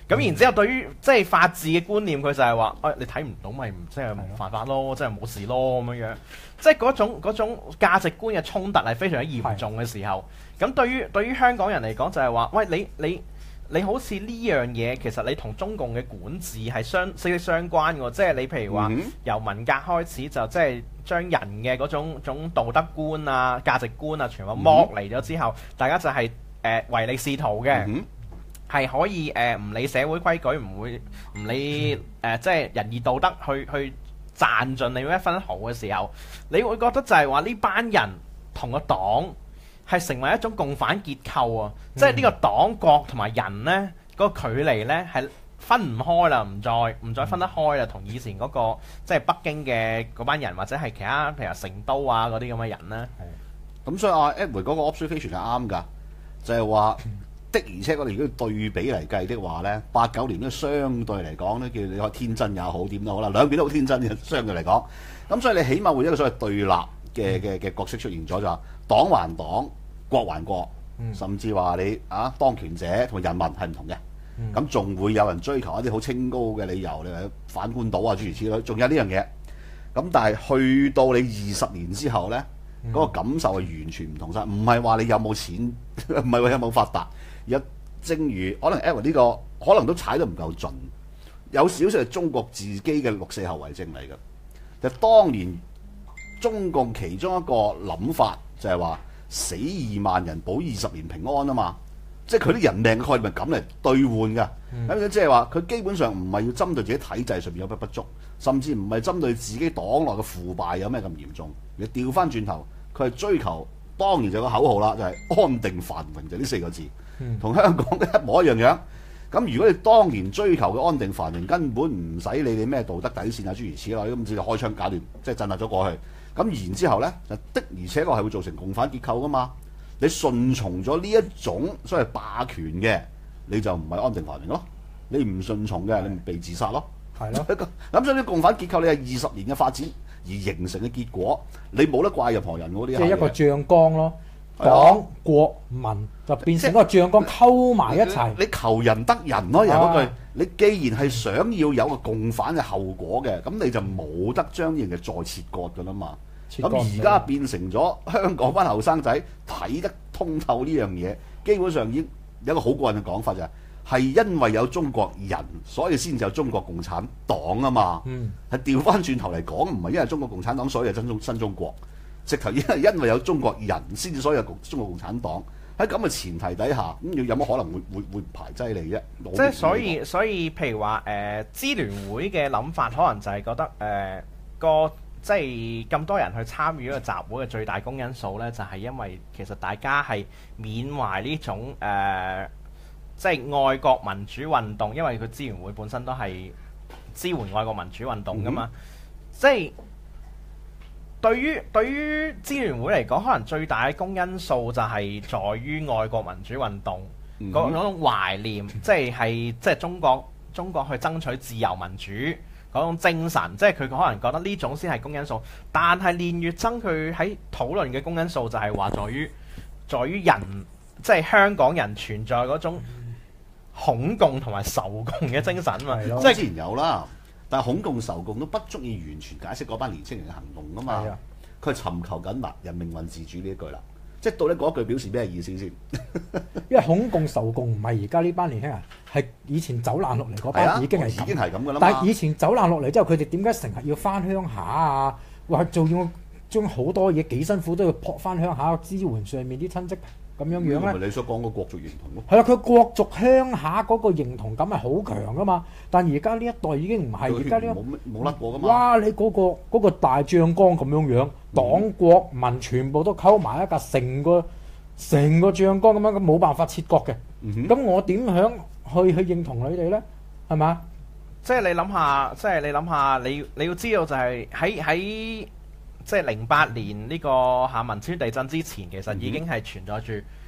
咁然之後對於即係法治嘅觀念，佢就係話，你睇唔到咪唔即係犯法咯，即係冇事咯咁樣樣。即係嗰種價值觀嘅衝突係非常之嚴重嘅時候，咁對於香港人嚟講就係話，喂你好似呢樣嘢，其實你同中共嘅管治係息息相關嘅，即係你譬如話由文革開始就即係將人嘅嗰種道德觀啊、價值觀啊，全部剝離咗之後，大家就係唯利是圖嘅，係可以唔理社會規矩，唔理即係仁義道德去賺盡你一分毫嘅時候，你會覺得就係話呢班人同個黨係成為一種共犯結構啊！即係呢個黨國同埋人呢，嗰個距離呢係分唔開啦，唔再分得開啦，同以前嗰個即係北京嘅嗰班人，或者係其他譬如成都啊嗰啲咁嘅人呢。 咁所以阿 Edward 嗰個 observation 係啱㗎，就係話的而且確，如果對比嚟計的話呢，89年都相對嚟講呢，叫你話天真也好，點都好啦，兩邊都好天真嘅，相對嚟講。咁所以你起碼會有一個所謂對立嘅角色出現咗，就話黨還黨，國還國，甚至話你當權者同人民係唔同嘅。咁仲會有人追求一啲好清高嘅理由，你話反官倒啊諸如此類，仲有呢樣嘢。咁但係去到你20年之後呢，嗰個感受係完全唔同晒，唔係話你有冇錢，唔係話有冇發達。而正如可能 Edward 呢個可能都踩得唔夠盡，有少少係中國自己嘅六四後遺症嚟嘅。就當年中共其中一個諗法就係話死2萬人保20年平安啊嘛，即係佢啲人命嘅概念係咁嚟兌換㗎。咁即係話佢基本上唔係要針對自己體制上面有不足，甚至唔係針對自己黨內嘅腐敗有咩咁嚴重。你調翻轉頭，佢係追求當然就個口號啦，就係安定繁榮，就呢4個字，同香港一模一樣樣。咁如果你當年追求嘅安定繁榮，根本唔使理你咩道德底線啊諸如此類，咁就開槍搞掂，即係鎮壓咗過去。咁然之後呢，就的而且確係會造成共犯結構噶嘛。你順從咗呢一種所謂霸權嘅，你就唔係安定繁榮咯。你唔順從嘅，你咪被自殺咯。係咯。咁所以啲共犯結構，你係20年嘅發展而形成嘅結果，你冇得怪任何人嗰啲。即係一個醬缸咯。黨國民就變成一個醬缸溝埋一齊。你求人得人咯，又係嗰句。你既然係想要有個共犯嘅後果嘅，咁你就冇得將呢樣嘢再切割㗎啦嘛。咁而家變成咗香港班後生仔睇得通透呢樣嘢，基本上已經有一個好過癮嘅講法就係因為有中國人，所以先至有中國共產黨啊嘛。係調翻轉頭嚟講，唔係因為中國共產黨所以有新中國。直頭因為有中國人先至所以有中國共產黨。喺咁嘅前提底下，咁有乜可能會排擠你啫？即係所以譬如話支聯會嘅諗法，可能就係覺得即係咁多人去參與呢個集會嘅最大公因素呢，就係因為其實大家係緬懷呢種即係愛國民主運動，因為佢支聯會本身都係支援愛國民主運動噶嘛，即係。對於支聯會嚟講，可能最大嘅公因素就係在於愛國民主運動嗰種懷念，即係中國去爭取自由民主嗰種精神，即係佢可能覺得呢種先係公因素。但係練乙錚佢喺討論嘅公因素就係話在於人，即係香港人存在嗰種恐共同埋仇共嘅精神嘛。即係之前有啦。但係恐共仇共都不足以完全解釋嗰班年青人嘅行動㗎嘛，佢係尋求緊人命運自主呢一句啦，即係到底嗰一句表示咩意思先？因為恐共仇共唔係而家呢班年輕人，係以前走難落嚟嗰班已經係咁㗎啦。但係以前走難落嚟之後，佢哋點解成日要翻鄉下啊？或仲要將好多嘢幾辛苦都要撲翻鄉下支援上面啲親戚？咁樣樣咧，咪你所講個國族認同咯？係啦，佢國族鄉下嗰個認同感係好強噶嘛。但而家呢一代已經唔係，而家呢冇甩過噶嘛。哇！你嗰個大醬缸咁樣樣，黨國民全部都溝埋一架，成個醬缸咁樣，咁冇辦法切割嘅。咁我點樣去認同你哋咧？係嘛？即係你諗下，你要知道就係喺。即係08年呢個廈門村地震之前，其實已經係存在住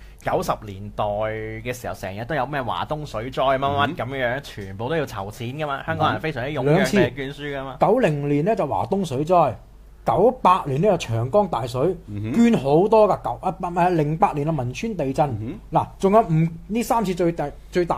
90年代嘅時候，成日都有咩華東水災乜乜咁樣，全部都要籌錢噶嘛。香港人非常之踴躍嘅捐書噶嘛。90年呢就華東水災，98年呢就長江大水，捐好多㗎。08年嘅汶川地震，嗱仲有呢3次最大，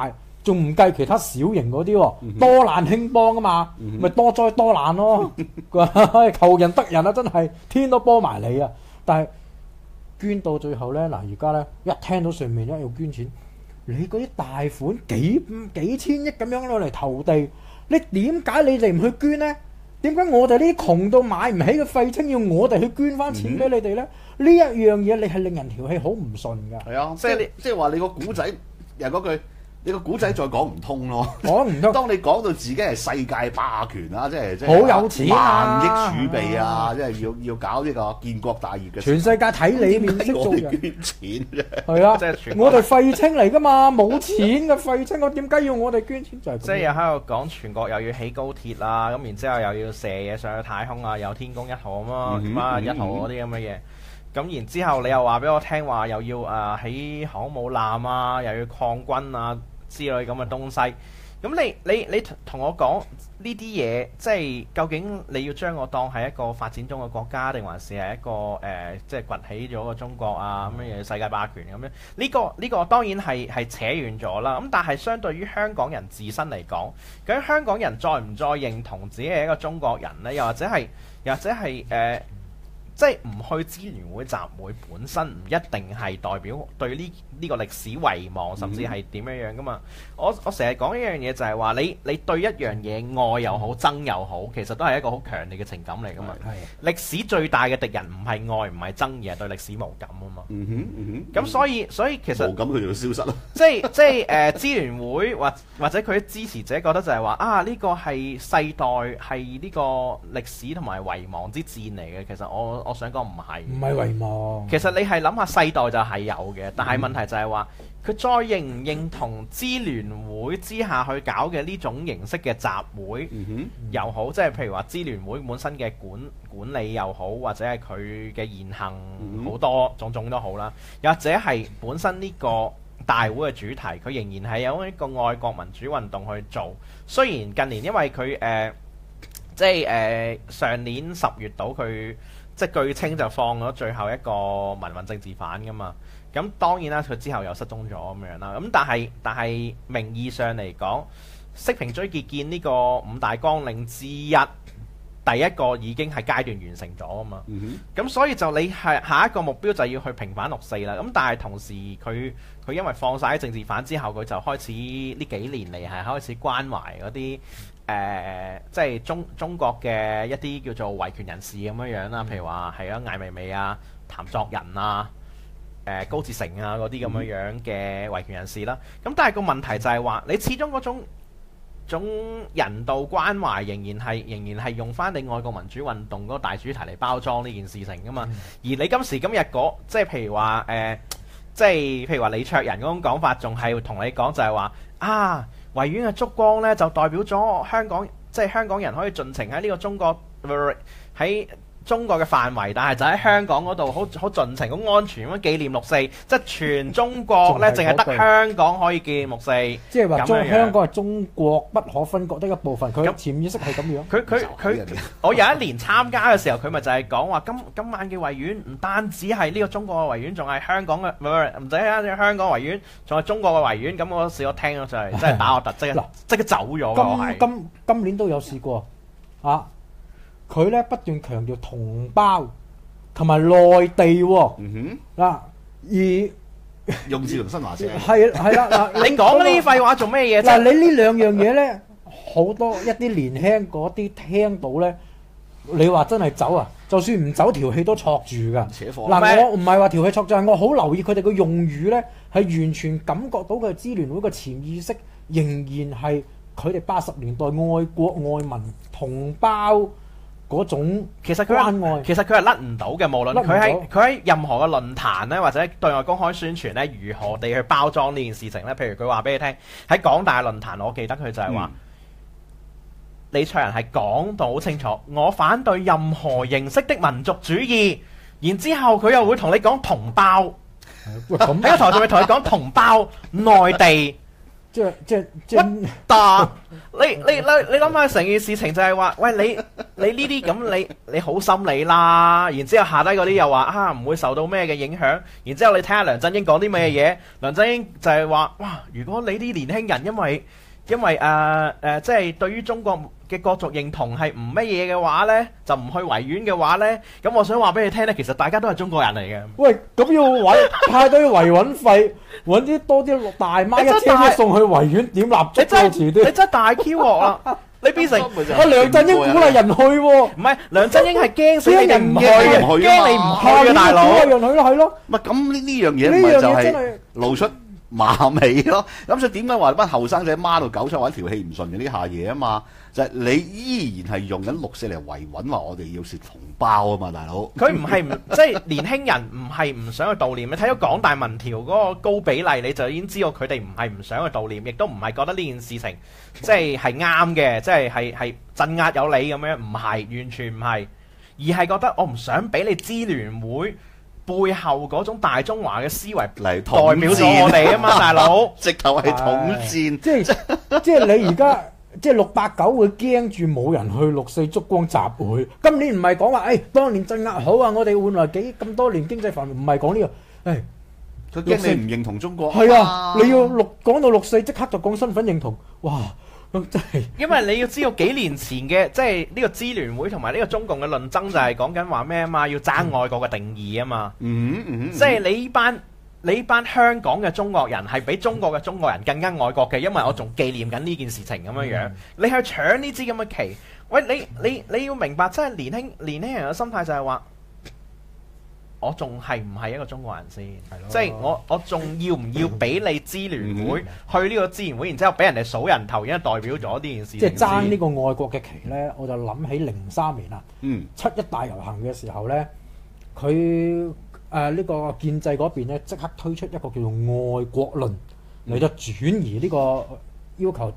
仲唔計其他小型嗰啲喎，多難興邦啊嘛，咪多災多難咯。求人得人啊，真係天都幫埋你啊！但係捐到最後咧，嗱而家咧一聽到上面咧要捐錢，你嗰啲大款幾千億咁樣攞嚟投地，你點解你哋唔去捐呢？點解我哋呢啲窮到買唔起嘅廢青要我哋去捐翻錢俾你哋呢？呢一樣嘢你係令人條氣好唔順㗎。 係啊，即係話你個古仔又嗰句。你個古仔再講唔通咯， 講唔通。 當你講到自己係世界霸權啊，即係好有錢啊， 萬億儲備啊，即係要搞呢個建國大業嘅。 全世界睇你面色做人， 捐錢啫。 係啊，我哋廢青嚟㗎嘛，冇錢嘅廢青，我點解要我哋捐錢？就係即係又喺度講全國又要起高鐵啊，咁然之後又要射嘢上去太空啊，有天宮一號咁啊，一號嗰啲咁嘅嘢。咁然之後你又話俾我聽話又要起航母艦啊，又要抗軍啊之類咁嘅東西。咁你同我講呢啲嘢，即係究竟你要將我當係一個發展中嘅國家，定還是係一個即係崛起咗個中國啊咁樣嘢世界霸權咁樣？呢個當然係扯遠咗啦。咁但係相對於香港人自身嚟講，究竟香港人再唔再認同自己係一個中國人呢？又或者係即係唔去支聯會集會本身唔一定係代表對呢個歷史遺忘，甚至係點樣噶嘛？我成日講一樣嘢就係話你對一樣嘢愛又好憎又好，其實都係一個好強烈嘅情感嚟噶嘛。歷史最大嘅敵人唔係愛唔係憎，而係對歷史無感啊嘛。咁所以其實無感佢就會消失啦。 即係支聯會或者佢啲支持者覺得就係話呢個係世代係呢個歷史同埋遺忘之戰嚟嘅。其實我想講唔係遺忘。 其實你係諗下世代就係有嘅，但係問題就係話佢再認唔認同支聯會之下去搞嘅呢種形式嘅集會又好，即係譬如話支聯會本身嘅管理又好，或者係佢嘅言行好多種種都好啦，又或者係本身呢個大會嘅主題，佢仍然係有一個愛國民主運動去做。雖然近年因為佢即係上年10月到佢。即係據稱就放咗最後一個民運政治犯㗎嘛，咁當然啦，佢之後又失蹤咗咁樣啦。咁但係名義上嚟講，息平追結建呢個5大綱領之一，第一個已經係階段完成咗啊嘛。咁所以就你係下一個目標就要去平反6·4啦。咁但係同時佢因為放晒啲政治犯之後，佢就開始呢幾年嚟係開始關懷嗰啲。即係中國嘅一啲叫做維權人士咁樣啦，譬如話係啊艾未未啊、譚作人啊、高志成啊嗰啲咁樣嘅維權人士啦。咁但係個問題就係話，你始終嗰種人道關懷仍然係用翻你愛國民主運動嗰個大主題嚟包裝呢件事情噶嘛。而你今時今日即係譬如話即係譬如話李卓人嗰種講法，仲係同你講就係話維園嘅燭光咧，就代表咗香港，即係香港人可以盡情喺呢個中國喺中國嘅範圍，但係就喺香港嗰度好盡情、好安全咁紀念6·4，即係全中國咧，淨係得香港可以紀念6·4。即係話香港係中國不可分割的一部分，佢潛意識係咁樣。 佢我有一年參加嘅時候，佢咪就係講話今晚嘅維園唔單止係呢個中國嘅維園，仲係香港嘅唔使香港維園，仲係中國嘅維園。咁嗰時我聽咗就係真係打我突，即刻走咗。 今年都有試過佢咧不斷強調同胞同埋內地喎，而用字同新華社係啦你講呢啲廢話做咩嘢啫？ 你呢兩樣嘢咧，好多一啲年輕嗰啲聽到咧，你話真係走啊？就算唔走，條氣都戳住㗎。我唔係話條氣戳住，係我好留意佢哋嘅用語咧，係完全感覺到佢支聯會嘅潛意識仍然係佢哋80年代愛國愛民同胞。嗰種其實佢係甩唔到嘅，無論佢喺任何嘅論壇咧，或者對外公開宣傳咧，如何地去包裝呢件事情咧？譬如佢話俾你聽喺港大論壇，我記得佢就係話李卓人係講到好清楚，我反對任何形式的民族主義。然之後佢又會同你講同胞，喺個台上會同你講同胞內地。 但你諗下成件事情就係話，喂你呢啲咁你好心理啦，然之後下低嗰啲又話唔會受到咩嘅影響，然之後你睇下梁振英講啲咩嘢，梁振英就係話哇，如果你啲年輕人因為即係對於中國嘅國族認同係唔乜嘢嘅話呢，就唔去維園嘅話呢，咁我想話俾你聽呢，其實大家都係中國人嚟嘅。 喂，咁要派堆維穩費，揾啲多啲大媽一車送去維園點蠟燭， 你真係大 Q 鑊啦！你變成梁振英鼓勵人去喎， 唔係梁振英係驚死你哋唔去嘅，驚你唔去嘅大佬。 鼓勵人去咯，係咯。 唔係咁呢樣嘢咪就係露出馬尾咯，咁所以點解話班後生仔孖到九七玩條氣唔順嘅呢下嘢啊嘛？就係你依然係用緊六四嚟維穩，話我哋要食同胞啊嘛，大佬。佢唔係即係年輕人唔係唔想去悼念，你睇到港大民調嗰個高比例，你就已經知道佢哋唔係唔想去悼念，亦都唔係覺得呢件事情即係啱嘅，即係鎮壓有理咁樣，唔係完全唔係，而係覺得我唔想俾你支聯會背後嗰種大中華嘅思維嚟代表咗我哋啊嘛，大佬，直頭係統戰， 即係你而家即係689會驚住冇人去六四燭光集會。今年唔係講話，當年鎮壓好啊，我哋換來咁多年經濟繁榮，唔係講呢個， 佢驚你唔認同中國。 係啊，你要講到六四即刻就講身份認同，哇！真係， 因為你要知道幾年前嘅即係呢個支聯會同埋呢個中共嘅論爭就係講緊話咩啊嘛，要爭愛國嘅定義啊嘛，即係你呢班香港嘅中國人係比中國嘅中國人更加愛國嘅，因為我仲紀念緊呢件事情咁樣樣，你去搶呢支咁嘅旗，喂你要明白，即係年輕人嘅心態就係話，我仲係唔係一個中國人先？即係我仲要唔要俾你支聯會去呢個支聯會，然之後俾人哋數人頭，已經代表咗呢件事。 即係爭呢個愛國嘅旗呢，我就諗起03年啊，七一大遊行嘅時候呢，佢呢個建制嗰邊呢，即刻推出一個叫做愛國論嚟到轉移呢個要求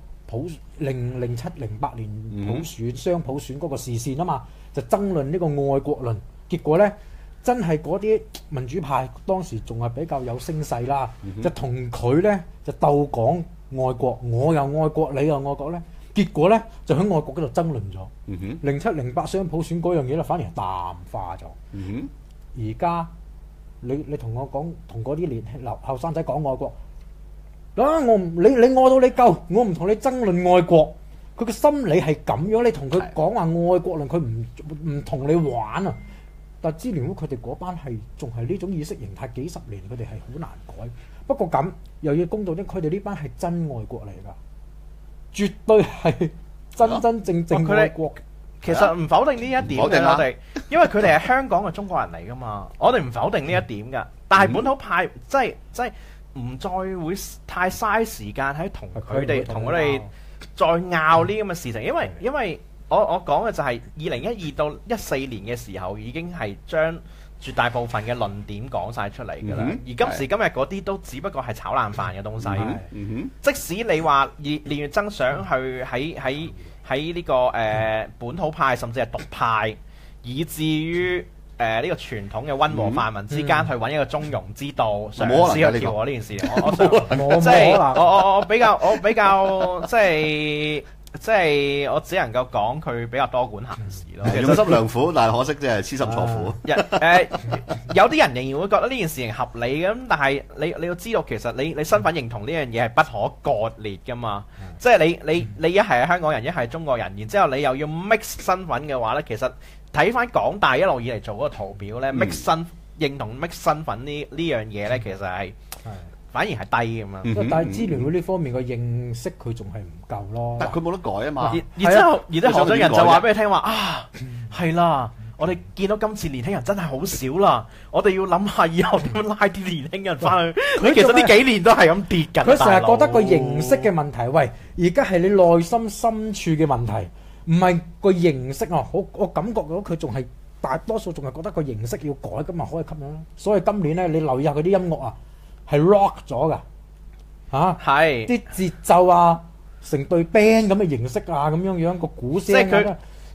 07、08年普選雙普選嗰個視線啊嘛，就爭論呢個愛國論，結果呢。真係嗰啲民主派當時仲係比較有聲勢啦，就同佢呢就鬥講愛國，我又愛國，你又愛國呢，結果呢就喺愛國嗰度爭論咗。07、08雙普選嗰樣嘢咧，反而係淡化咗。而家你同我講，同嗰啲年輕後生仔講愛國，你愛到你夠，我唔同你爭論愛國。佢嘅心理係咁樣，你同佢講話愛國論，佢唔同你玩啊！但支聯會佢哋嗰班係仲係呢種意識形態，幾十年佢哋係好難改。不過咁又要公道啲，佢哋呢班係真愛國嚟㗎，絕對係真正愛國。 其實唔否定呢一點嘅，我哋因為佢哋係香港嘅中國人嚟㗎嘛，我哋唔否定呢一點㗎。但係本土派即係唔再會太嘥時間喺同佢哋同我哋再拗呢咁嘅事情，因為。我講嘅就係2012到14年嘅時候，已經係將絕大部分嘅論點講晒出嚟㗎啦。而今時今日嗰啲都只不過係炒冷飯嘅東西。即使你話練乙錚想去喺呢個本土派，甚至係獨派，以至於呢個傳統嘅溫和泛民之間去揾一個中庸之道，嘗試去調和呢件事。我比較即係我只能夠講佢比較多管閒事咯。 用心良苦，但係可惜即係痴心錯苦。 有啲人仍然會覺得呢件事情合理嘅，咁但係你要知道，其實你身份認同呢樣嘢係不可割裂噶嘛。即係你一係香港人，一係中國人，然之後你又要 mix 身份嘅話呢，其實睇翻港大一路以嚟做嗰個圖表呢，mix 認同 mix 身份呢樣嘢呢，其實係。反而係低咁樣， 但係支聯會呢方面嘅認識佢仲係唔夠咯。 但佢冇得改啊嘛。 然之後何俊仁就話俾你聽話係啦，我哋見到今次年輕人真係好少啦，我哋要諗下以後點樣拉啲年輕人翻去。其實呢幾年都係咁跌緊。 佢成日覺得個認識嘅問題，喂，而家係你內心深處嘅問題，唔係個認識啊！我感覺到佢仲係大多數仲係覺得個認識要改咁嘛，可以吸引。所以今年咧，你留意下佢啲音樂啊。係 rock 咗㗎，啲節奏啊，成隊 band 咁嘅形式啊，咁樣個鼓聲，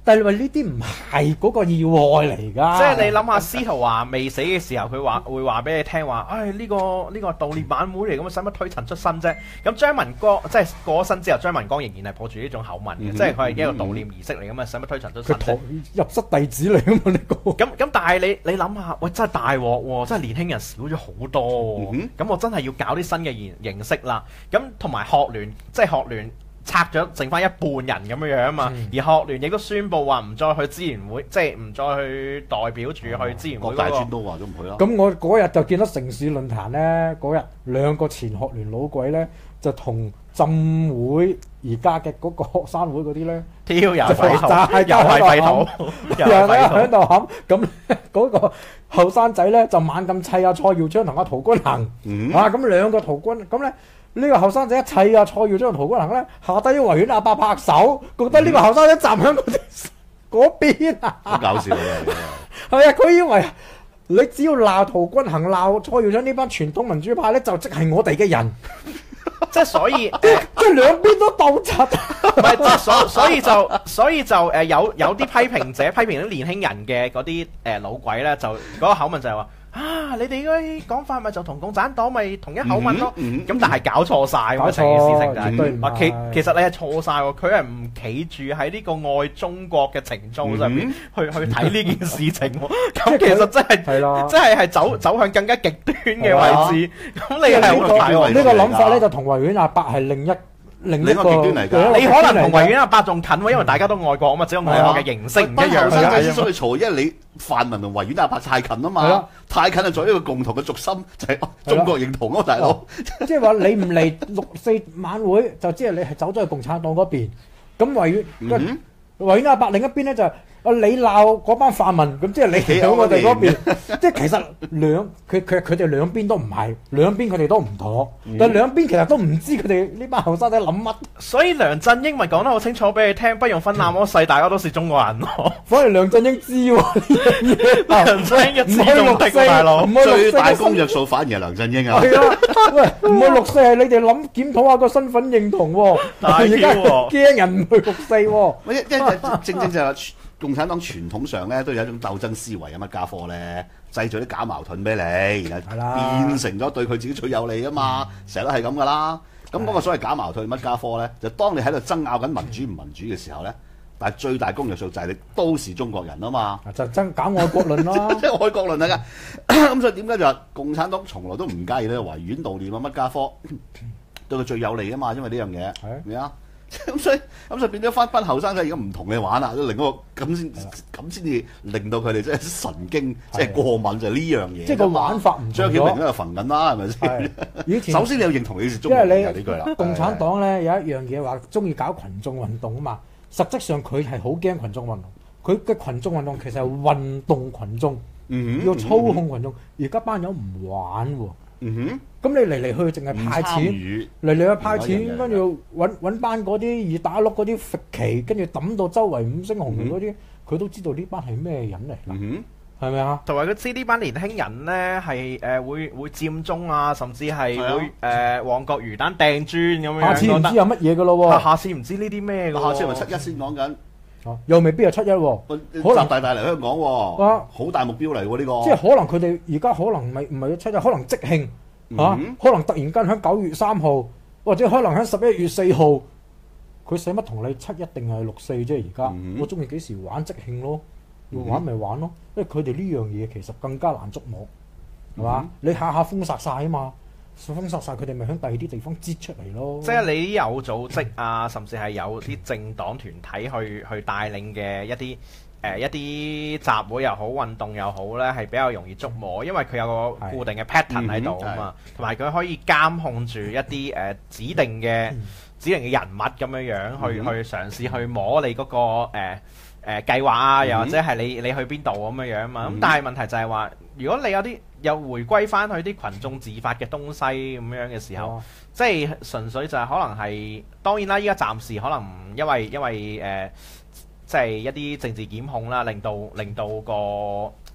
但係你話呢啲唔係嗰個意外嚟㗎。 即係你諗下，司徒華未死嘅時候，佢會話俾你聽話，唉呢個悼念晚會嚟，咁使乜推陳出新啫？咁張文光即係過咗身之後，張文光仍然係抱住呢種口吻嘅，即係佢係一個悼念儀式嚟㗎嘛，使乜推陳出新啫？ 入室弟子嚟㗎嘛呢個。 咁但係你諗下，喂真係大鑊喎！真係年輕人少咗好多喎。咁我真係要搞啲新嘅形式啦。咁同埋學聯，即係學聯。拆咗剩翻一半人咁樣啊嘛，而學聯亦都宣布話唔再去支援會，即係唔再去代表住去支援會各大專都話都唔去啦。 咁我嗰日就見到城市論壇咧，嗰日兩個前學聯老鬼咧，就同浸會而家嘅嗰個學生會嗰啲咧， 挑又廢土，又係廢土，又喺度冚。咁嗰個後生仔咧就猛咁砌阿蔡耀昌同阿陶君行，咁兩個陶君咁咧。呢個後生仔一砌啊，蔡耀昌同陶君行咧，下低啲維園阿伯拍手，覺得呢個後生仔站喺嗰邊啊！ 好搞笑嘅， 係啊！佢以為你只要鬧陶君行、鬧蔡耀昌呢班傳統民主派咧，就即係我哋嘅人。 即係所以， 即係兩邊都鬥柒。 唔係，即係所以就有啲批評者批評啲年輕人嘅嗰啲老鬼咧，就嗰個口吻就係話。你哋嗰啲講法咪就同共產黨咪同一口吻咯，咁但係搞錯晒喎，成件事情就係，其實你係錯晒喎，佢係唔企住喺呢個愛中國嘅情操上面去睇呢件事情喎，咁其實真係走向更加極端嘅位置，咁你係好大喎。 呢個諗法咧就同維園阿伯係另一個極端嚟㗎。 你可能同維園阿伯仲近喎，因為大家都愛國啊嘛，只係愛國嘅形式唔一樣。 後生仔之所以嘈，因為你泛民同維園阿伯太近啊嘛，太近就做一個共同嘅軸心，就係中國認同咯，大佬。 即係話你唔嚟6·4晚會，就即係你係走咗去共產黨嗰邊。咁維園阿伯另一邊咧就係你鬧嗰班泛民，咁即係你企喺我哋嗰邊。即係其實佢哋兩邊都唔係，兩邊佢哋都唔妥，但係兩邊其實都唔知佢哋呢班後生仔諗乜。 所以梁振英咪講得好清楚俾你聽，不用分那麼細，大家都是中國人咯。 反而梁振英知喎呢樣嘢， 梁振英一知中的大佬， 最大公約數反而係梁振英啊。 係啊，喂，唔係6·4係你哋諗檢討下個身份認同喎，而家驚人唔去6·4喎。 正就係。共產黨傳統上咧都有一種鬥爭思維啊，乜家伙咧製造啲假矛盾俾你，然後變成咗對佢自己最有利啊嘛，成日都係咁噶啦。咁嗰個所謂假矛盾乜家伙咧，就當你喺度爭拗緊民主唔民主嘅時候咧，但係最大公約數就係你都是中國人啊嘛， 就爭搞愛國論咯， 即係愛國論嚟㗎。咁所以點解就話共產黨從來都唔介意咧維園悼念啊乜家伙，對佢最有利啊嘛，因為呢樣嘢係咩啊？咁所以變咗翻班後生仔而家唔同嘅玩啦，另一個咁先至令到佢哋即係神經即係過敏就係呢樣嘢。 即係個玩法唔同咗。 張曉明喺度焚緊啦，係咪先？以前首先你要認同你是中國人呢句啦。 共產黨咧有一樣嘢話中意搞群眾運動啊嘛，實質上佢係好驚群眾運動。佢嘅群眾運動其實係運動群眾，要操控群眾。而家班友唔玩喎。咁你嚟去淨係派錢，嚟去派錢，跟住揾班嗰啲二打六嗰啲揈旗，跟住抌到周圍五星紅旗嗰啲，佢都知道呢班係咩人嚟㗎，係咪啊？ 同埋佢知呢班年輕人咧係會佔中啊，甚至係會旺角魚蛋掟磚咁樣。 下次唔知有乜嘢㗎咯喎？ 下次唔知呢啲咩㗎喎？ 下次係咪7·1先講緊？ 又未必係7·1喎， 可能習大嚟香港喎，好大目標嚟喎呢個。 即係可能佢哋而家可能唔係7·1，可能即興。可能突然間喺9月3號，或者可能喺11月4號，佢使乜同你7·1定係6·4啫？而家我中意幾時玩即興咯，要玩咪玩咯。因為佢哋呢樣嘢其實更加難捉摸，係嘛？你下下封殺晒啊嘛，封殺晒佢哋咪喺第二啲地方擠出嚟咯。 即係你有組織啊，甚至係有啲政黨團體去帶領嘅一啲集會又好，運動又好咧，係比較容易捉摸，因為佢有個固定嘅 pattern 喺度啊嘛，同埋佢可以監控住一啲指定嘅人物咁樣去嘗試去摸你嗰個計劃啊，又或者係你去邊度咁樣啊嘛。咁但係問題就係話，如果你有回歸翻去啲群眾自發嘅東西咁樣嘅時候，即係純粹就係可能係當然啦，依家暫時可能因為即係一啲政治檢控啦，令到個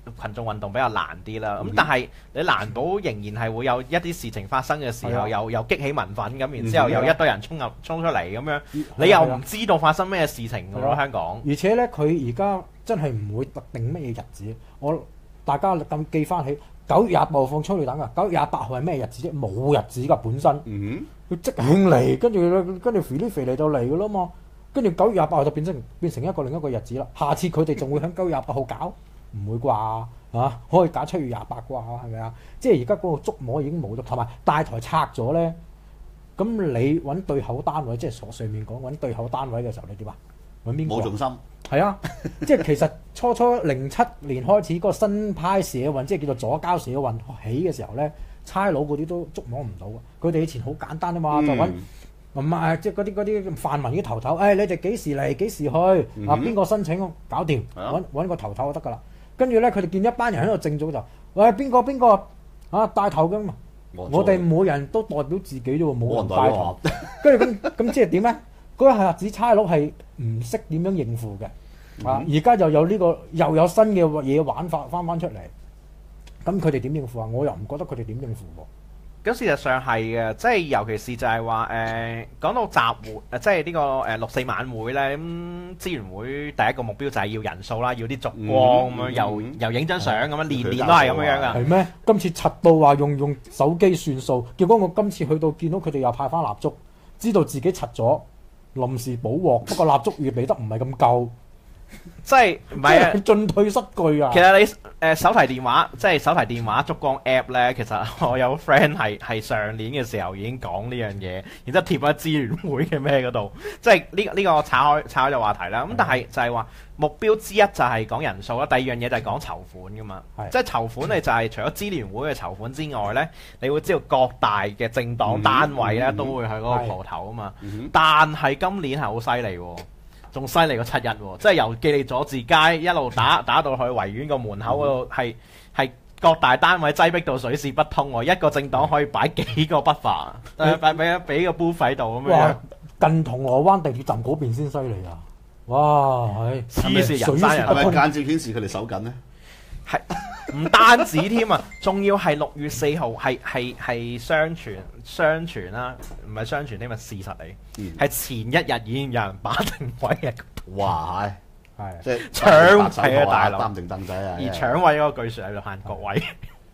群眾運動比較難啲啦。咁但係你難保仍然係會有一啲事情發生嘅時候，又激起民憤咁，然之後又一堆人衝出嚟咁樣，你又唔知道發生咩事情㗎咯，香港。 而且呢，佢而家真係唔會特定乜嘢日子。大家咁記翻起9月25號放催淚彈㗎，9月28號係咩日子啫？冇日子㗎本身。佢即興嚟，跟住肥嚟就嚟㗎啦嘛。跟住9月28號就變成另一個日子啦。下次佢哋仲會喺9月28號搞？唔會啩？可以搞7月28啩？係咪啊？即係而家嗰個觸摸已經冇咗，同埋大台拆咗咧。咁你揾對口單位，即係所上面講揾對口單位嘅時候，你點啊？揾邊個？ 冇重心。 係啊，即係其實初07年開始嗰個新派社運，即係叫做左膠社運起嘅時候咧，差佬嗰啲都觸摸唔到。佢哋以前好簡單啊嘛，就揾。唔係，即係嗰啲泛民啲頭頭，你哋幾時嚟幾時去？邊個申請搞掂，揾個頭頭就得㗎啦。跟住咧，佢哋見一班人喺度正組就，喂邊個帶頭㗎嘛？我哋每人都代表自己啫喎，冇人帶頭。跟住咁即係點咧？嗰下子差佬係唔識點樣應付嘅。而家又有又有新嘅嘢玩法翻出嚟，咁佢哋點應付啊？我又唔覺得佢哋點應付喎。 咁事實上係嘅，即係尤其是就係話講到集會，即係呢個6·4晚會咧，咁支聯會第一個目標就係要人數啦，要啲燭光咁樣，又影張相咁樣，年都係咁樣噶。 係咩？今次柒到話用手機算數，結果我今次去到見到佢哋又派翻蠟燭，知道自己柒咗，臨時補鑊，不過蠟燭預備得唔係咁夠。 即係唔係啊？ 進退失據啊！ 其實你手提電話，即係手提電話燭光 app 咧，其實我有 friend 係上年嘅時候已經講呢樣嘢，然之後貼喺支聯會嘅咩嗰度，即係呢個炒開就話題啦。咁但係就係話目標之一就係講人數啦，第二樣嘢就係講籌款噶嘛。即係籌款你就係除咗支聯會嘅籌款之外咧，你會知道各大嘅政黨單位咧都會去嗰個蒲頭啊嘛。但係今年係好犀利喎。仲犀利過7·1喎，即係由記利佐治街一路打到去維園個門口嗰度，係各大單位擠逼到水泄不通喎，一個政黨可以擺幾個不法，俾個 booth 喺度咁樣。 近銅鑼灣地鐵站嗰邊先犀利啊！哇，係黐線人山人海， 係咪間接顯示佢哋守緊呢？ 係唔單止添啊，仲要係6月4號係相傳啦，唔係相傳呢個事實嚟，係前一日已經有人把定位嘅。 哇，係即係搶位啊大佬， 擔定凳仔啊！ 而搶位嗰個據說喺度限各位。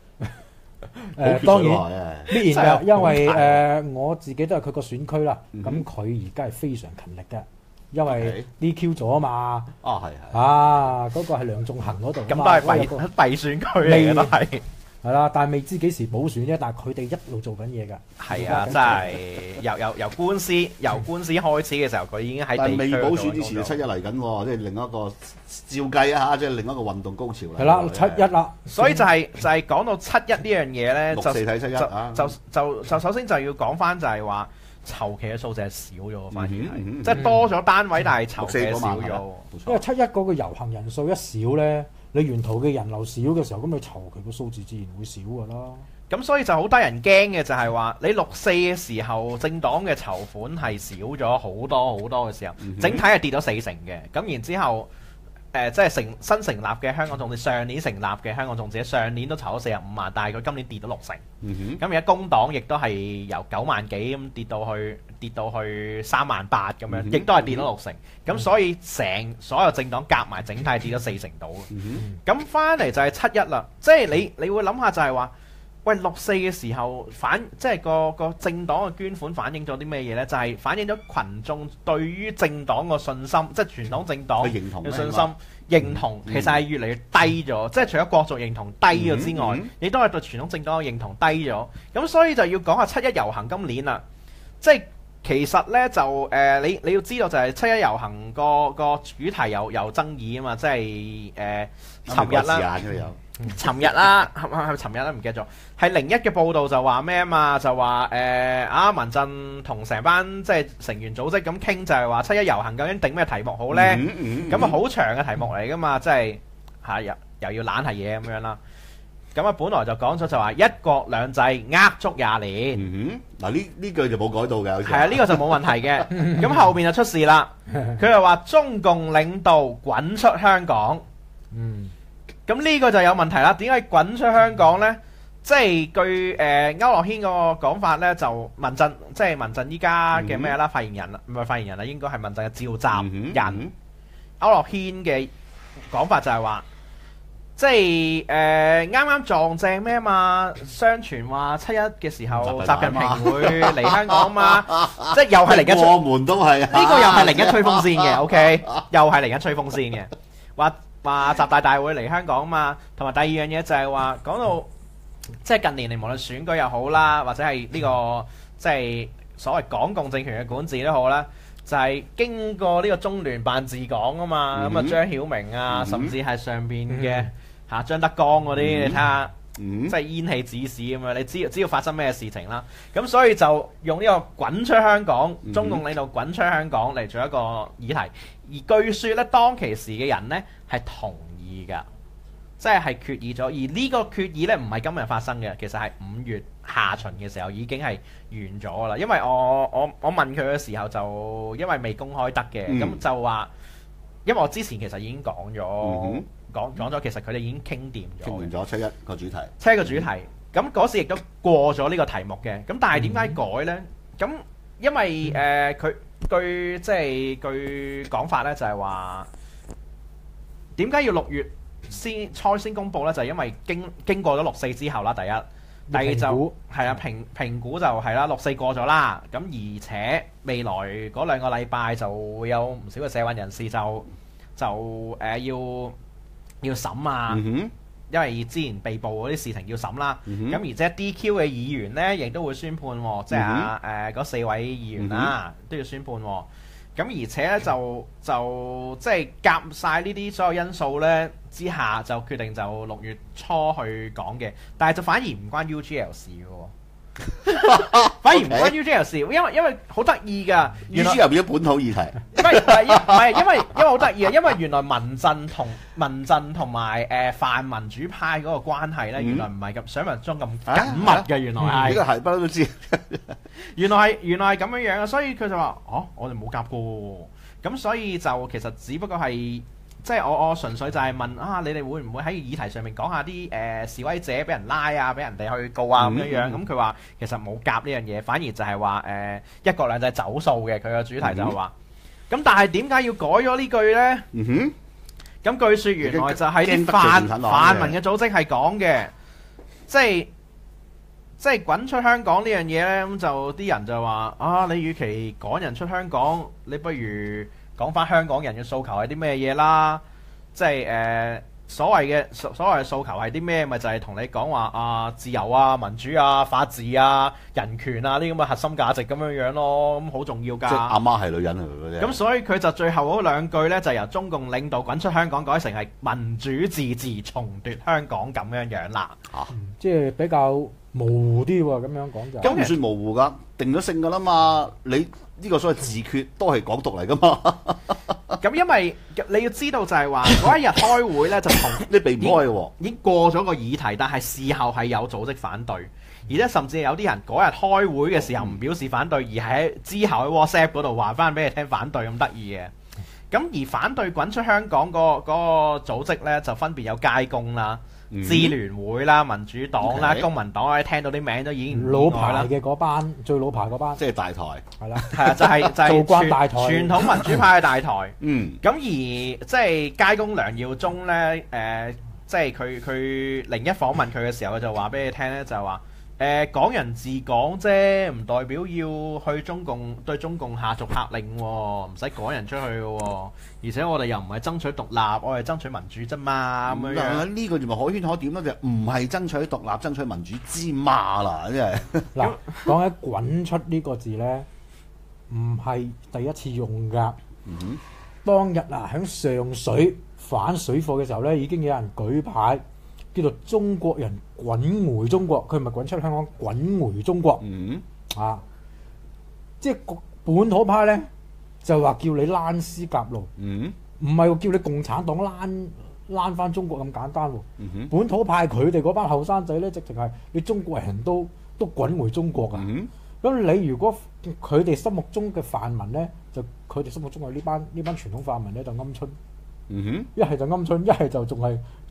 當然必然㗎，因為我自己都係佢個選區啦，咁佢而家係非常勤力嘅。因為 DQ 咗啊嘛，嗰個係梁仲恒嗰度， 咁都係弊選區嚟嘅都係啦，但係未知幾時補選啫。但係佢哋一路做緊嘢㗎。係啊，真係由官司開始嘅時候，佢已經喺地區。但係未補選之前就7·1嚟緊喎，即係另一個照計啊，即係另一個運動高潮啦。 係啦，7·1啦。 所以就係講到7·1呢樣嘢咧， 6·4睇7·1啊， 就首先就要講翻就係話。籌期嘅數字係少咗，反而係即係多咗單位，但係籌期少咗。 因為7·1嗰個遊行人數一少咧，你沿途嘅人流少嘅時候，咁你籌期個數字自然會少㗎啦。 咁所以就好得人驚嘅就係話，你6·4嘅時候，政黨嘅籌款係少咗好多好多嘅時候，整體係跌咗40%嘅。咁然之後，即係新成立嘅香港眾志，上年成立嘅香港眾志，上年都籌咗45萬，但係佢今年跌到60%。咁而家工黨亦都係由9萬幾咁跌到去3萬8咁樣，亦都係跌到60%。咁所以所有政黨夾埋整體跌咗40%到。咁翻嚟就係7·1啦，即係你會諗下就係話，喂6·4嘅時候即係個政黨嘅捐款反映咗啲咩嘢呢？就係反映咗群眾對於政黨個信心，即係傳統政黨嘅信心認同，其實係越嚟越低咗。即係除咗國族認同低咗之外，亦都係對傳統政黨嘅認同低咗。咁所以就要講下7·1遊行今年啦。即係其實呢，就你要知道就係7·1遊行個主題有爭議啊嘛，即係尋日啦。尋日啦，係咪尋日啦？唔記得咗。係01嘅報道就話咩啊嘛？就話民陣同成班即係成員組織咁傾，就係話7·1遊行究竟定咩題目好呢？咁啊好長嘅題目嚟噶嘛，即係又要懶係嘢咁樣啦。咁啊本來就講咗就話一國兩制足20年。 嗱呢句就冇改到嘅。 係啊，呢個就冇問題嘅。咁後邊就出事啦。佢就話中共領導滾出香港。 咁呢個就有問題啦。點解滾出香港呢？即係據區諾軒嗰個講法呢，就民陣即係民陣依家嘅咩啦？發言人唔係發言人啦，應該係民陣嘅召集人區諾軒嘅講法就係話，即係啱啱撞正咩嘛？相傳話7·1嘅時候，習近平會嚟香港嘛？即係又係另一過門都係呢個又係另一吹風扇嘅，OK， 又係另一吹風扇嘅。話習大大會嚟香港嘛？同埋第二樣嘢就係話講到。即係近年嚟，無論選舉又好啦，或者係呢個即係所謂港共政權嘅管治都好啦，就係經過呢個中聯辦治港啊嘛，咁啊張曉明啊，甚至係上邊嘅張德江嗰啲，你睇下，即係煙氣指示咁樣，你知道發生咩事情啦。咁所以就用呢個滾出香港，中共領導滾出香港嚟做一個議題，而據說咧當其時嘅人呢係同意㗎。即係決議咗，而呢個決議呢唔係今日發生嘅，其實係5月下旬嘅時候已經係完咗啦。因為我問佢嘅時候就因為未公開得嘅，咁就話，因為我之前其實已經講咗，講咗其實佢哋已經傾掂咗， 傾完咗7·1個主題 ，7·1個主題。咁嗰時亦都過咗呢個題目嘅。咁但係點解改呢？咁因為佢據講法呢，就係話點解要6月先公佈咧，就係因為經過咗6·4之後啦，第二就係啊評估就係啦，6·4過咗啦，咁而且未來嗰2個禮拜就會有唔少嘅社運人士就要審啊，因為之前被捕嗰啲事情要審啦，咁而且 DQ 嘅議員呢，亦都會宣判喎，即係嗰4位議員啦都要宣判喎。咁而且咧就即係夾晒呢啲所有因素咧之下，就決定就6月初去講嘅，但係就反而唔關 UGL 事嘅喎，反而唔關 UGL 事，因為好得意㗎 ，UGL 變咗本土議題， 唔係因為好得意啊，因為原來民陣同埋泛民主派嗰個關係咧，原來唔係咁想像中咁緊密嘅，原來係呢個係不嬲都知。 原來係咁樣樣啊，所以佢就話：我哋冇夾過喎。咁所以就其實只不過係即係我純粹就係問啊，你哋會唔會喺議題上面講下啲示威者俾人拉啊，俾人哋去告啊咁樣樣？咁佢話其實冇夾呢樣嘢，反而就係話一國兩制走數嘅。佢個主題就係話，咁但係點解要改咗呢句呢？咁據説原來就係啲泛民嘅組織係講嘅，即係滾出香港呢樣嘢呢，咁就啲人就話啊，你與其趕人出香港，你不如講翻香港人嘅訴求係啲咩嘢啦？即係所謂嘅訴求係啲咩？咪就係同你講話啊，自由啊、民主啊、法治啊、人權啊呢啲咁嘅核心價值咁樣樣咯，咁好重要㗎。 即係阿媽係女人嚟嘅啫。 咁所以佢就最後嗰2句呢，就由中共領導滾出香港改成係民主自治重奪香港咁樣樣啦。 即係比較模糊啲喎，咁樣講就咁唔算模糊㗎，定咗性㗎啦嘛。你呢個所謂自決都係港獨嚟㗎嘛。 咁因為你要知道就係話嗰一日開會呢，就同你避唔開喎， 已經過咗個議題，但係事後係有組織反對，而且甚至有啲人嗰日開會嘅時候唔表示反對，而喺之後喺 WhatsApp 嗰度話翻俾你聽反對，咁得意嘅。咁而反對滾出香港嗰個組織呢，就分別有街工啦、支聯會啦、民主黨啦、公民黨，我哋聽到啲名都已經老牌嘅嗰班，最老牌嗰班， 即係大台， 係啦， 係啊，就係做慣大台， 傳統民主派嘅大台。咁而即係街工梁耀忠呢，即係佢01訪問佢嘅時候，佢就話俾你聽呢，就係話港人治港啫，唔代表要去對中共下逐客令喎，唔使趕人出去嘅喎。而且我哋又唔係爭取獨立，我係爭取民主啫嘛。咁樣呢個就咪可圈可點咯，就唔係爭取獨立，爭取民主之嘛啦，真係。 嗱，講起滾出呢個字呢，唔係第一次用㗎。當日啊，喺上水反水貨嘅時候呢，已經有人舉牌，叫做中國人滾回中國，佢唔係滾出香港，滾回中國。即係本土派呢，就話叫你攔絲夾路，唔係叫你共產黨攔翻中國咁簡單喎。本土派佢哋嗰班後生仔呢，直情係你中國人都滾回中國㗎。咁你如果佢哋心目中嘅泛民呢，就佢哋心目中係呢班傳統泛民呢，就鵪鶉。一係就鵪鶉，一係就仲係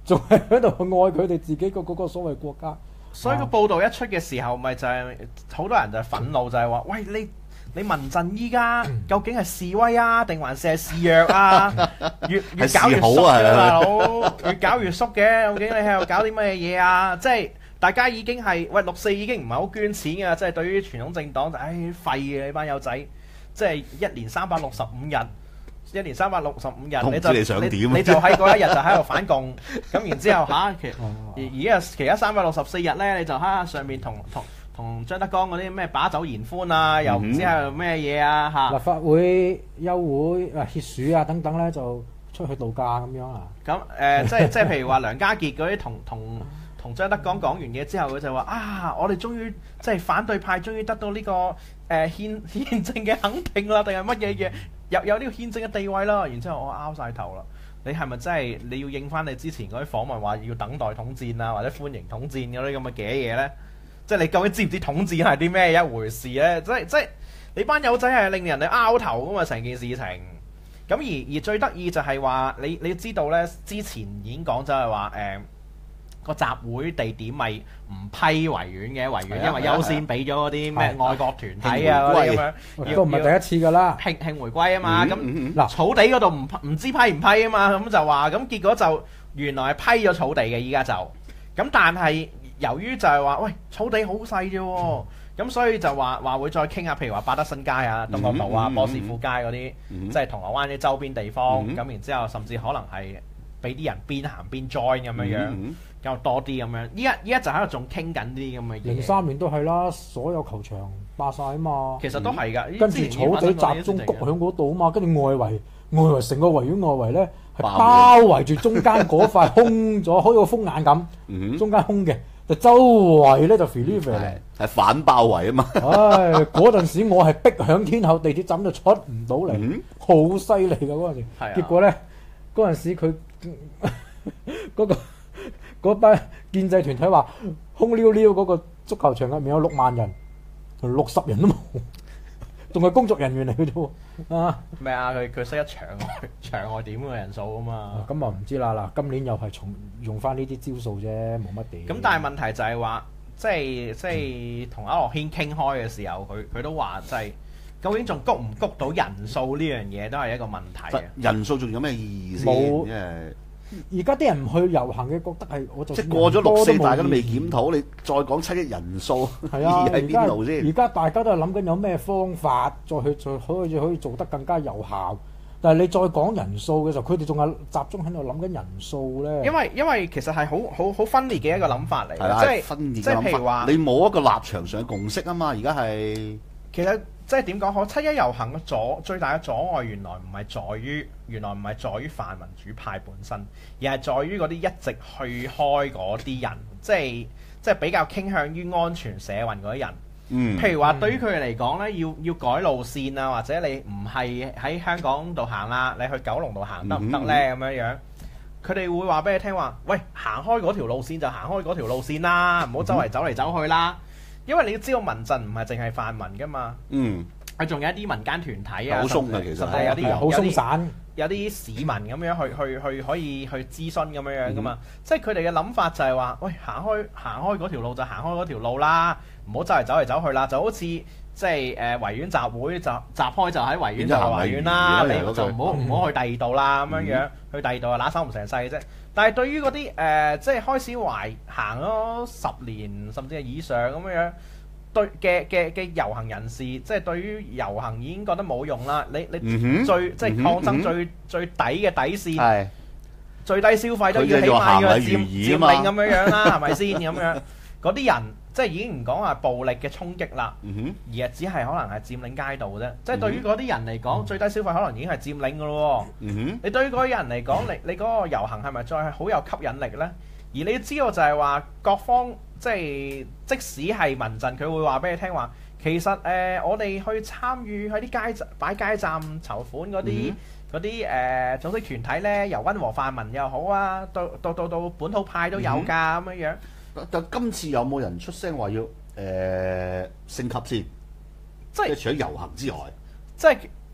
仲係喺度愛佢哋自己嗰個所謂國家。 所以個報道一出嘅時候，咪就係好多人就憤怒，就係話：喂，你民陣依家究竟係示威啊，定還是係示弱啊？越搞越縮嘅大佬，越搞越縮嘅。究竟你喺度搞啲乜嘢啊？即係大家已經係六四已經唔係好捐錢㗎，即係對於傳統政黨就廢嘅呢班友仔，即係一年365日。1年365日，你就喺嗰一日就喺度反共，咁然之後其他364日咧，你就喺上面同張德江嗰啲咩把酒言歡啊，又唔知喺度咩嘢啊嚇。 立法會休會歇暑啊等等咧，就出去度假咁樣啊。 咁即係譬如話梁家傑嗰啲同張德江講完嘢之後，佢就話我哋終於即係反對派終於得到呢個憲政嘅肯定啦，定係乜嘢嘢？有呢個憲政嘅地位啦，然之後我拗晒頭啦。你係咪真係你要應翻你之前嗰啲訪問話要等待統戰啊，或者歡迎統戰嗰啲咁嘅嘢呢？即係你究竟知唔知統戰係啲咩一回事呢？即係你班友仔係令人哋拗頭噶嘛成件事情。咁而最得意就係話你知道呢，之前已經講咗係話個集會地點咪唔批維園嘅，維園因為優先俾咗嗰啲咩愛國團體啊嗰啲咁樣， 都唔係第一次㗎啦， 慶回歸啊嘛，咁嗱草地嗰度唔知批唔批啊嘛，咁就話咁結果就原來係批咗草地嘅，依家就咁，但係由於就係話喂草地好細啫喎，咁所以就話會再傾下，譬如話百德新街啊、東角道啊、波士富街嗰啲，即係銅鑼灣啲周邊地方，咁然之後甚至可能係俾啲人邊行邊 join 咁樣樣。較多啲咁樣，依家就喺度仲傾緊啲咁嘅嘢。 03年都係啦，所有球場霸晒啊嘛。 其實都係㗎， 跟住草地集中谷喺嗰度啊嘛，跟住外圍成個維園外圍咧係包圍住中間嗰塊空咗，好似個風眼咁，中間空嘅，就周圍咧就 free 嚟， 係反包圍啊嘛。 唉，嗰陣時我係逼響天后地鐵站就出唔到嚟，好犀利㗎嗰陣時。結果咧嗰陣時佢嗰班建制團體話空溜溜嗰個足球場入面有6萬人，60人都冇，仲係工作人員嚟嘅啫啊！ 咩啊？佢識得場外點嘅人數啊嘛。 咁啊唔知啦嗱，今年又係用翻呢啲招數啫，冇乜點。 咁但係問題就係話，即係同阿樂軒傾開嘅時候，佢都話即係究竟仲谷唔谷到人數呢樣嘢都係一個問題。 人數仲有咩意義先？ 冇。而家啲人唔去遊行嘅，覺得係我就即係過咗6四，大家都未檢討，你再講7億人數，意義喺邊度先？ 而家大家都係諗緊有咩方法再可以做得更加有效。但係你再講人數嘅時候，佢哋仲係集中喺度諗緊人數咧。 因為其實係好分裂嘅一個諗法嚟嘅，即係譬如話你冇一個立場上嘅共識啊嘛。而家係其實即係點講好？7一遊行嘅最大嘅阻礙，原來唔係在於泛民主派本身，而係在於嗰啲一直去開嗰啲人，即係比較傾向於安全社運嗰啲人。譬如話對於佢哋嚟講咧，要改路線啊，或者你唔係喺香港度行啦，你去九龍度行得唔得呢？咁樣樣，佢哋會話俾你聽話，喂，行開嗰條路線就行開嗰條路線啦，唔好周圍走嚟走去啦。因為你要知道民陣唔係淨係泛民噶嘛，佢仲有一啲民間團體啊， 好鬆嘅其實係有啲好鬆散， 有啲市民咁樣去可以去諮詢咁樣樣噶嘛，即係佢哋嘅諗法就係話，喂，行開嗰條路就行開嗰條路啦，唔好周圍走嚟走去啦，就好似即係維園集會集開就喺維園就係維園啦，你就唔好去第二度啦咁樣樣，去第二度啊揦手唔成勢啫。但係對於嗰啲即係開始行咗10年甚至係以上咁樣對嘅遊行人士，即係對於遊行已經覺得冇用啦。你最即係抗爭最底嘅底線，最低消費都要起碼要佔領咁樣啦，係咪先咁樣？嗰啲人即係已經唔講話暴力嘅衝擊啦，而係只係可能係佔領街道啫。即係對於嗰啲人嚟講，最低消費可能已經係佔領㗎咯。你對於嗰啲人嚟講，你嗰個遊行係咪再係好有吸引力呢？而你知道就係話各方即係即使係民陣，佢會話俾你聽話，其實我哋去參與喺啲擺街站籌款嗰啲組織團體呢，由溫和泛民又好啊，到本土派都有㗎咁樣樣。 但今次有冇人出聲話要升級先？即係除咗遊行之外， 即係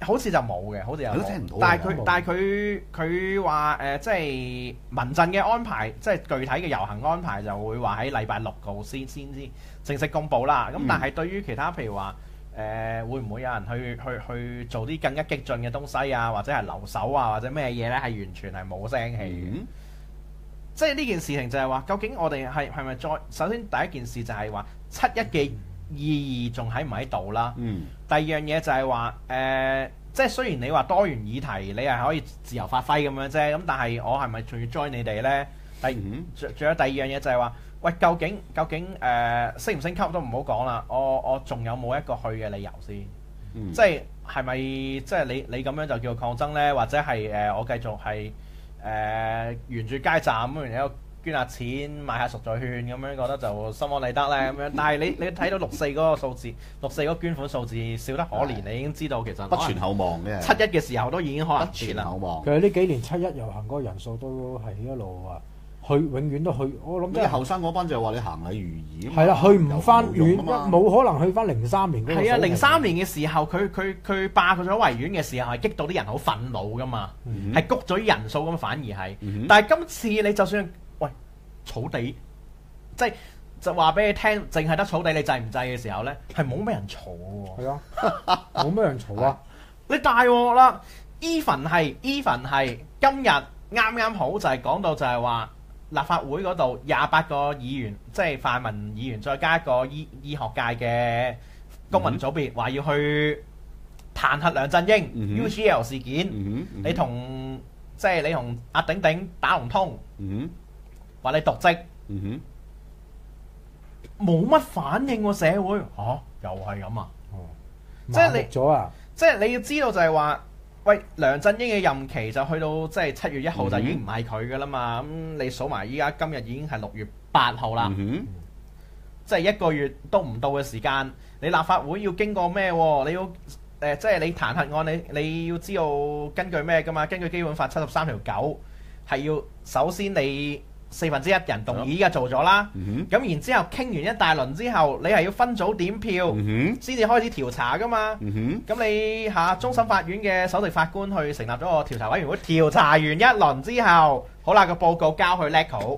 好似就冇嘅，好似有我都聽唔到。 但係佢話即係民陣嘅安排，即係具體嘅遊行安排就會話喺禮拜6號先至正式公佈啦。咁但係對於其他譬如話會唔會有人去做啲更加激進嘅東西啊，或者係留守啊，或者咩嘢呢？係完全係冇聲氣嘅。即係呢件事情就係話，究竟我哋係咪再首先第一件事就係話7·1嘅意義仲喺唔喺度啦？第二樣嘢就係話即係雖然你話多元議題，你係可以自由發揮咁樣啫，咁但係我係咪仲要 join 你哋呢？仲有第二樣嘢就係話，喂，究竟升唔升級都唔好講啦，我仲有冇一個去嘅理由先？即係咪即係你咁樣就叫做抗爭呢？或者係我繼續係沿住街站咁樣捐下錢買下贖罪券咁樣，覺得就心安理得咧咁樣。但係你睇到6·4嗰個數字，6·4嗰個捐款數字少得可憐，你已經知道其實不存厚望嘅。 7·1嘅時候都已經可能不存厚望。 其實呢幾年7·1遊行嗰個人數都係一路永遠都去。我諗即係後生嗰班就係話你行禮如儀。 係啦，去唔翻遠，冇可能去翻03年嗰個。 係啊，03年嘅時候，佢霸咗維園嘅時候係激到啲人好憤怒噶嘛，係谷咗啲人數咁，反而係。但係今次你就算草地，就話俾你聽，淨係得草地，你制唔制嘅時候呢，係冇咩人嘈喎。係啊，冇咩人嘈啊！ 你大鑊啦 ！even 係今日啱好就係講到就係話立法會嗰度28個議員，即係泛民議員，再加一個醫學界嘅公民組別，話要去彈劾梁振英 UGL 事件，你同阿鼎鼎打龍通。話你瀆職，冇乜反應喎，社會又係咁啊！即係你咗啊！即係你要知道就係話，喂，梁振英嘅任期就去到即係7月1號就已經唔係佢噶啦嘛。咁你數埋依家今日已經係6月8號啦，即係1個月都唔到嘅時間。你立法會要經過咩？你要即係你彈劾案，你要知道根據咩噶嘛？根據基本法73條9係要首先你1/4人動議依家做咗啦，咁然之後傾完一大輪之後，你係要分組點票先至開始調查噶嘛。咁你終審法院嘅首席法官去成立咗個調查委員會，調查完一輪之後，好啦，個報告交去 LECO，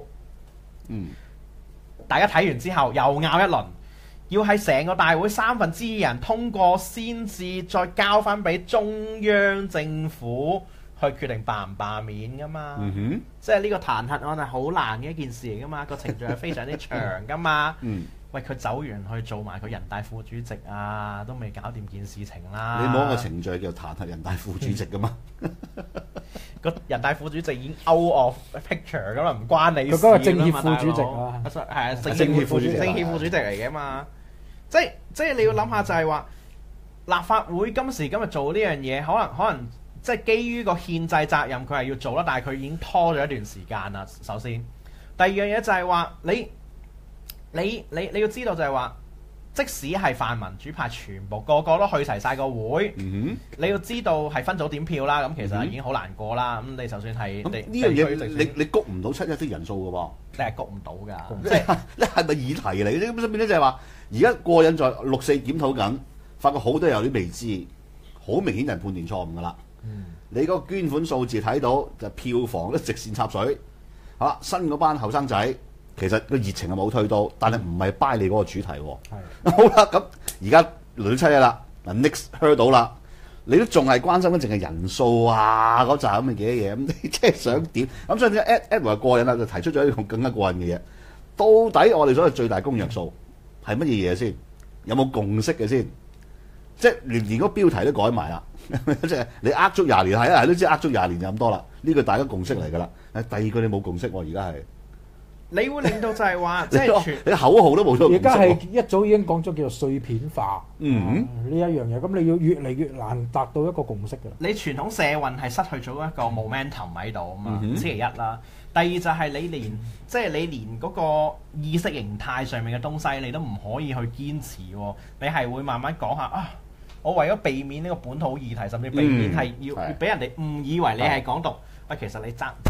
大家睇完之後又拗一輪，要喺成個大會2/3人通過先至再交翻俾中央政府去決定罷唔罷免噶嘛，即係呢個彈劾案係好難嘅一件事嚟噶嘛，個程序係非常之長噶嘛。喂，佢走完去做埋佢人大副主席啊，都未搞掂件事情啦。 你冇一個程序叫彈劾人大副主席噶嘛？ 個人大副主席已經 out of picture 咁啦，唔關你事。 佢嗰個政協副主席啊， 係啊，政協副主席嚟嘅嘛。即係你要諗下就係話，立法會今時今日做呢樣嘢，可能。即係基於個憲制責任，佢係要做啦，但係佢已經拖咗一段時間啦。首先，第二樣嘢就係話你要知道就係話，即使係泛民主派全部個都去齊晒個會，你要知道係分組點票啦。咁其實已經好難過啦。咁你就算係呢樣嘢，你谷唔到7·1啲人數嘅喎， 你係谷唔到㗎。 即係你係咪議題嚟？咁所以變咗就係話，而家過癮在6·4檢討緊，發覺好多有啲未知，好明顯係判斷錯誤㗎啦。你嗰個捐款數字睇到就票房都直線插水，好啦，新嗰班後生仔其實個熱情係冇退到，但係唔係 buy 你嗰個主題喎。好啦，咁而家輪到7·1啦，嗱 Next 聽到啦，你都仲係關心緊淨係人數啊嗰扎咁嘅嘢，咁你即係想點？咁所以咧 Edward 過癮啦，就提出咗一個更加過癮嘅嘢。到底我哋所謂最大公約數係乜嘢嘢先？有冇共識嘅先？即係連嗰個標題都改埋啦。即係你呃足20年係啊，都知呃足20年就咁多啦。呢個大家共識嚟㗎啦。第二個你冇共識喎，而家係你會令到就係話，即係你口號都冇咗共識。 而家係一早已經講咗叫做碎片化呢一樣嘢，咁你要越嚟越難達到一個共識㗎。 你傳統社運係失去咗一個 momentum 喺度啊嘛。星期一啦，第二就係你連嗰個意識形態上面嘅東西，你都唔可以去堅持喎。你係會慢慢講下啊。我為咗避免呢個本土議題，甚至避免係要俾人哋誤以為你係港獨。喂，其實你爭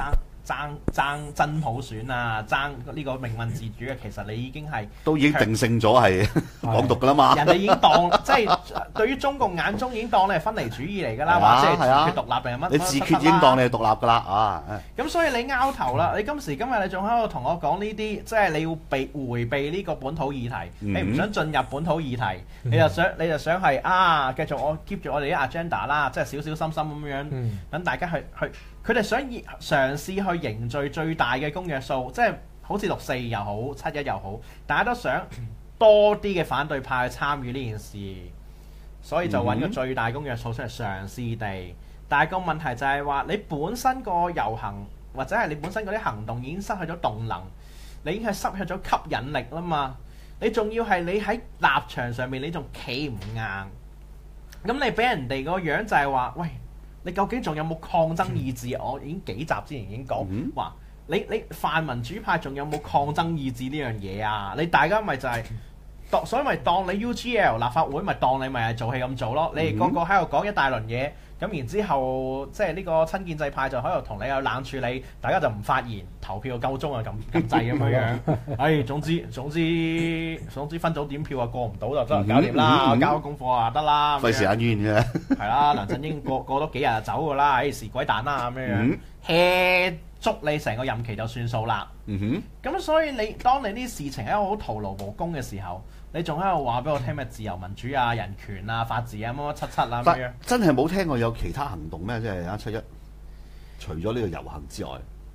爭真普選啊，爭呢個命運自主嘅，其實你已經係都已經定性咗係港獨㗎啦嘛。 人哋已經當即係對於中共眼中已經當你係分離主義嚟㗎啦，或者係自決獨立定係乜？ 你自決已經當你係獨立㗎啦啊！ 咁所以你拗頭啦，你今時今日你仲喺度同我講呢啲，即係你要迴避呢個本土議題，你唔想進入本土議題，你就想係繼續我 keep 住我哋啲 agenda 啦，即係小小心心咁樣，等大家去。佢哋想嘗試去凝聚最大嘅公約數，即係好似6·4又好7·1又好，大家都想多啲嘅反對派去參與呢件事，所以就揾個最大公約數出嚟嘗試地。但係個問題就係話，你本身個遊行或者係你本身嗰啲行動已經失去咗動能，你已經係失去咗吸引力啦嘛。你仲要係你喺立場上面你仲企唔硬，咁你俾人哋個樣就係話，喂，你究竟仲有冇抗爭意志？我已經幾集之前已經講話，你泛民主派仲有冇抗爭意志呢樣嘢啊？你大家咪就係所以咪當你 UGL 立法會咪當你咪係做戲咁做咯。你哋個個喺度講一大輪嘢，咁然之後即係呢個親建制派就喺度同你有冷處理，大家就唔發言，投票夠鐘啊咁滯咁樣。總之分組點票啊過唔到就得搞掂啦，交功課啊得啦。 費時間冤啫。 係啦，梁振英過多幾日就走㗎啦，時鬼蛋啦咁樣 hea 捉你成個任期就算數啦。咁所以當你啲事情喺度好徒勞無功嘅時候，你仲喺度話俾我聽咩自由民主啊、人權啊、法治啊、乜乜七啊咁樣， 真係冇聽過有其他行動咩？即係7·1，除咗呢個遊行之外，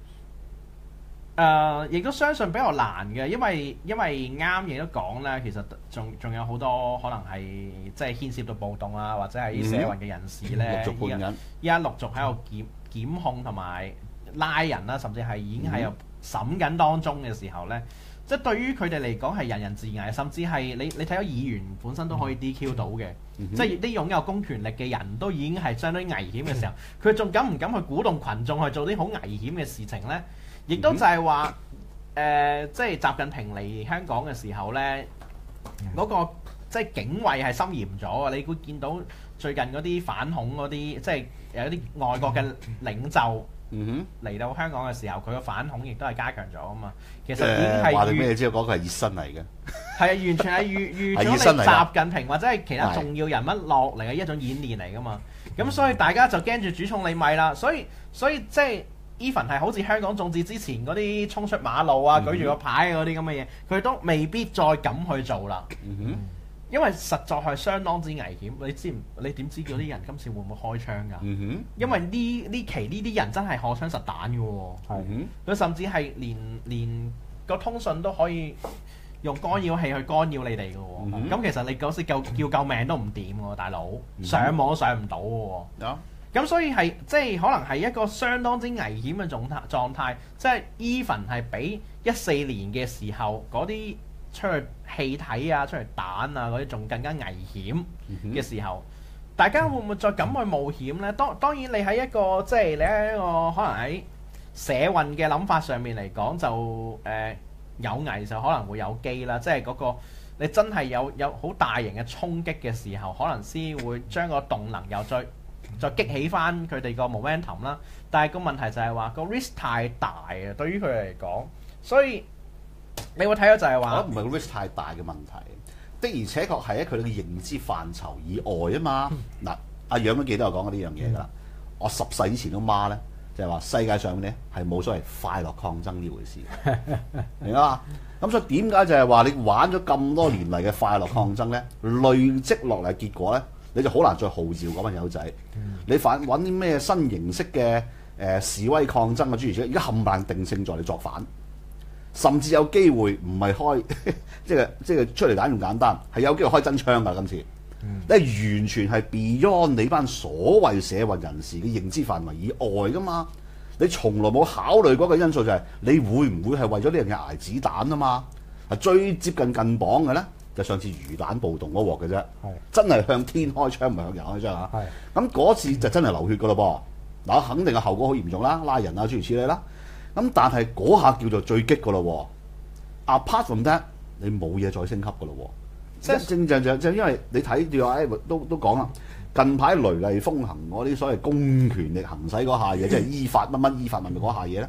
亦都相信比較難嘅，因為啱亦都講咧，其實仲有好多可能係即係牽涉到暴動啊，或者係啲社運嘅人士咧， 陸續判人， 依家陸續喺度檢控同埋拉人啦，甚至係已經係有審緊當中嘅時候咧。即係對於佢哋嚟講係人人自危，甚至係你睇到議員本身都可以 DQ 到嘅，即係啲擁有公權力嘅人都已經係相當危險嘅時候，佢仲敢唔敢去鼓動群眾去做啲好危險嘅事情呢？亦都就係話即係習近平嚟香港嘅時候呢，嗰個即係警衛係森嚴咗啊！你會見到最近嗰啲反恐嗰啲，即係有啲外國嘅領袖。嚟到香港嘅時候，佢個反恐亦都係加強咗啊嘛。其實已經係話你咩知道嗰個係熱身嚟嘅， 係啊，完全係預咗你習近平或者係其他重要人物落嚟嘅一種演練嚟噶嘛。咁所以大家就驚住主送你米啦。所以即係 even 係好似香港眾志之前嗰啲衝出馬路啊、舉住個牌嗰啲咁嘅嘢，佢都未必再敢去做啦。因為實在係相當之危險，你點知嗰啲人今次會唔會開槍㗎？因為呢期呢啲人真係荷槍實彈嘅喎。佢甚至係連個通訊都可以用干擾器去干擾你哋嘅喎。咁其實你嗰時叫救命都唔掂喎，大佬，上網上唔到喎。咁所以係即係可能係一個相當之危險嘅狀態，即係 even 係比14年嘅時候嗰啲出去氣體啊、出去彈啊嗰啲仲更加危險嘅時候，大家會唔會再敢去冒險呢？當然你喺一個即係你喺一個可能喺社運嘅諗法上面嚟講，就有危就可能會有機啦。即係嗰個你真係有好大型嘅衝擊嘅時候，可能先會將個動能又再激起翻佢哋個 momentum 啦。但係個問題就係話個 risk 太大啊，對於佢哋嚟講，所以你會睇到就係話， 唔係個 risk 太大嘅問題，的而且確係喺佢哋嘅認知範疇以外啊嘛。嗱，阿楊都記得我講過呢樣嘢㗎啦。我10世以前都罵咧，就係話世界上咧係冇所謂快樂抗爭呢回事，明啊？咁所以點解就係話你玩咗咁多年嚟嘅快樂抗爭咧，累積落嚟結果咧，你就好難再號召嗰班友仔。你反揾啲咩新形式嘅示威抗爭嘅諸如此類，而家冚唪唥定性在你作反。甚至有機會唔係開即係出嚟打咁簡單，係有機會開真槍㗎。今次你係完全係 beyond 你班所謂社運人士嘅認知範圍以外㗎嘛。你從來冇考慮過一個因素就係你會唔會係為咗呢樣嘢捱子彈啊嘛。最接近近磅嘅咧，就上次魚蛋暴動嗰鑊嘅啫，真係向天開槍唔係向人開槍嚇。咁嗰次就真係流血㗎咯噃。嗱，肯定嘅後果好嚴重啦，拉人啊諸如此類啦。咁但係嗰下叫做最激㗎咯喎 ，apart from that，你冇嘢再升級㗎咯喎。即係正因為你睇住都講啦，近排雷厲風行嗰啲所謂公權力行使嗰下嘢，即係依法乜乜依法咪嗰下嘢咧，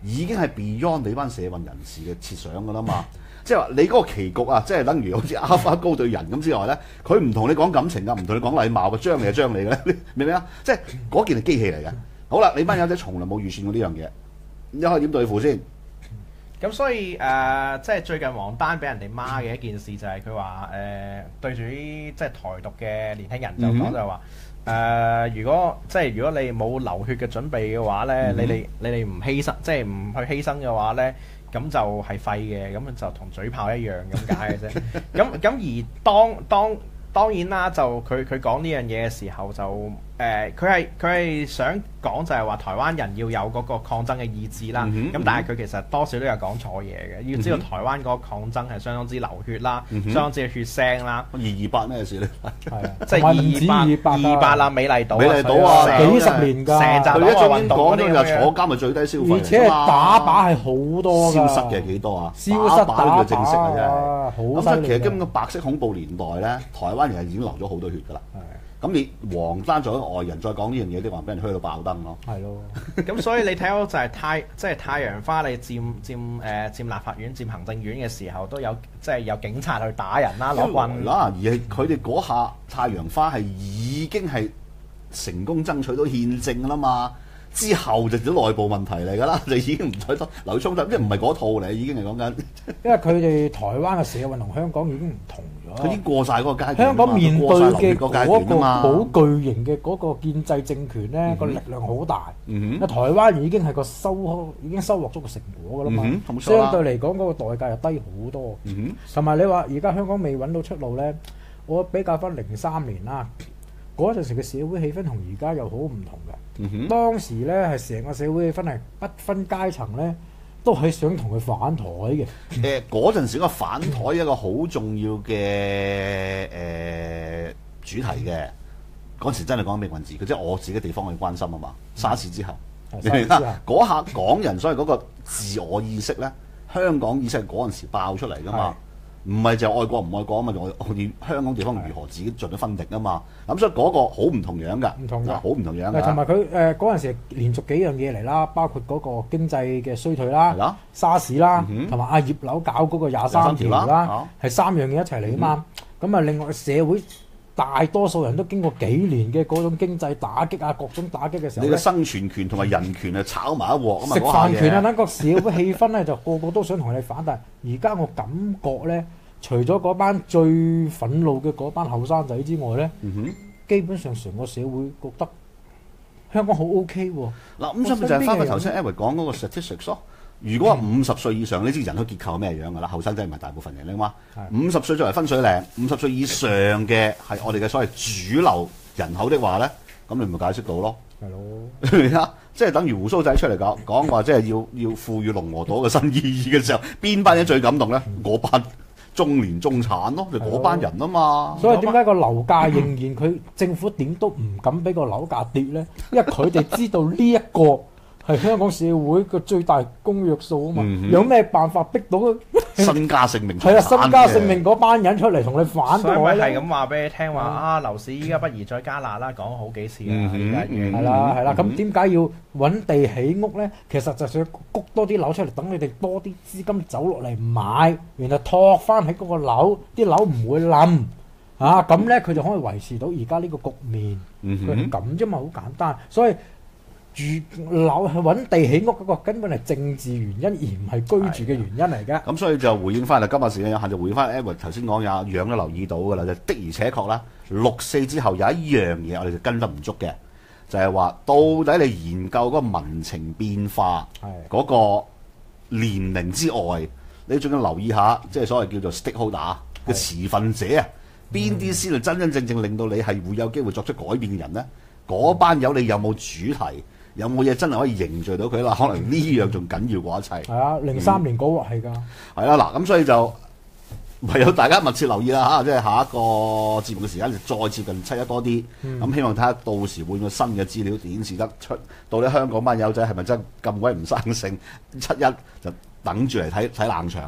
已經係 beyond 你班社運人士嘅設想㗎啦嘛。即係話你嗰個棋局啊，即係等於好似AlphaGo對人咁之外咧，佢唔同你講感情㗎，唔同你講禮貌嘅，將你就將你嘅咧，明唔明啊？即係嗰件係機器嚟嘅。好啦，你班友仔從來冇預算過呢樣嘢，一可以點對付先？ 咁所以即係最近王丹俾人哋罵嘅一件事就係佢話對住啲即係台獨嘅年輕人就講就係話如果你冇流血嘅準備嘅話咧，你哋唔犧牲，即係唔去犧牲嘅話咧，咁就係廢嘅，咁就同嘴炮一樣咁解嘅啫。咁而當然啦，就佢講呢樣嘢嘅時候就佢係想講就係話台灣人要有嗰個抗爭嘅意志啦。咁但係佢其實多少都有講錯嘢嘅。要知道台灣嗰個抗爭係相當之流血啦，相當之血腥啦。 228咩事咧？ 係啊， 即係228啦，美麗島啊， 幾十年㗎， 成集佢一早已經講咗就樣坐監係最低消費， 而且打靶係好多㗎， 消失嘅幾多啊？ 消失打靶都叫正式嘅真係。 好咁所以其實根本個白色恐怖年代咧，台灣人係已經流咗好多血㗎啦。咁你黃丹作為外人再講呢樣嘢，啲話俾人噓到爆燈咯。 係咯。 咁所以你睇到就係太陽花，你佔立法院、佔行政院嘅時候，都有有警察去打人啦，攞棍啦。而係佢哋嗰下太陽花係已經係成功爭取到憲政啦嘛。之後就啲內部問題嚟㗎啦，就已經唔再得流衝突，即係唔係嗰套嚟，已經係講緊。 因為佢哋台灣嘅社運同香港已經唔同咗。 佢已經過晒嗰個階段。 香港面對嘅嗰個好巨型嘅嗰個建制政權咧，個力量好大。台灣已經係已經收穫咗個成果㗎啦嘛。相對嚟講，嗰個代價又低好多。同埋你話而家香港未揾到出路咧，我比較翻03年啦。嗰陣時嘅社會氣氛同而家又好唔同嘅。當時咧係成個社會氣氛係不分階層咧，都係想同佢反台嘅。 嗰陣時個反台一個好重要嘅主題嘅。嗰陣時真係講命運字，佢即係我自己地方去關心啊嘛。沙士之後，你明啦？嗰下港人所謂嗰個自我意識咧，香港意識係嗰陣時爆出嚟㗎嘛。唔係就愛國唔愛國啊嘛，我哋香港地方如何自己盡咗分力啊嘛，咁所以嗰個好唔同樣㗎， 唔同㗎， 好唔同樣㗎。 同埋佢嗰陣時連續幾樣嘢嚟啦，包括嗰個經濟嘅衰退啦、沙士啦，同埋阿葉劉搞嗰個23條啦，係3樣嘢一齊嚟啊嘛。咁啊，另外社會大多數人都經過幾年嘅嗰種經濟打擊啊，各種打擊嘅時候， 你嘅生存權同埋人權啊炒埋一鑊啊嘛， 食飯權啊，等個社會氣氛咧就個個都想同你反，但係而家我感覺咧，除咗嗰班最憤怒嘅嗰班後生仔之外咧，基本上成個社會覺得香港好 OK 喎。嗱，咁所以就係翻返頭先 Edward 講嗰個 statistics 咯。如果話50歲以上，你知人口結構係咩樣㗎啦？後生仔唔係大部分人，你話50歲作為分水嶺，50歲以上嘅係我哋嘅所謂主流人口的話咧，咁你咪解釋到咯。係咯，即係等於鬍鬚仔出嚟講話，即係要賦予龍和島嘅新意義嘅時候，邊班人最感動咧？嗰班中年中產咯，就嗰班人啊嘛。所以點解個樓價仍然佢政府點都唔敢俾個樓價跌咧？因為佢哋知道呢一個係香港社會嘅最大公約數啊嘛。有咩辦法逼到身家性命？係啊，身家性命嗰班人出嚟同你反對咧。所以咪係咁話俾你聽話啊！樓市依家不如再加辣啦，講好幾次啦。係啦係啦，咁點解要揾地起屋咧？其實就想谷多啲樓出嚟，等你哋多啲資金走落嚟買，然後托翻起嗰個樓，啲樓唔會冧啊！咁咧佢就可以維持到而家呢個局面。佢係咁啫嘛，好簡單。所以住樓係揾地起屋嗰個根本係政治原因，而唔係居住嘅原因嚟㗎。咁所以就回應翻啦，今日時間有限，就回應翻 Edward 頭先講有樣都留意到㗎啦，就的而且確啦，64之後有一樣嘢我哋就跟得唔足嘅，就係話到底你研究嗰個民情變化嗰個年齡之外，你仲要留意下，即係所謂叫做 stakeholder 嘅持份者啊，邊啲先係真真正正令到你係會有機會作出改變嘅人咧？嗰班友你有冇主題？有冇嘢真係可以凝聚到佢啦？可能呢樣仲緊要過一切。係啊，03年嗰鑊係㗎。係啦，嗱咁所以就唯有大家密切留意啦嚇，即係下一個節目嘅時間就再接近7·1多啲。咁希望睇下到時會有新嘅資料顯示得出，到底香港班友仔係咪真咁鬼唔生性？7·1就等住嚟睇冷場啦。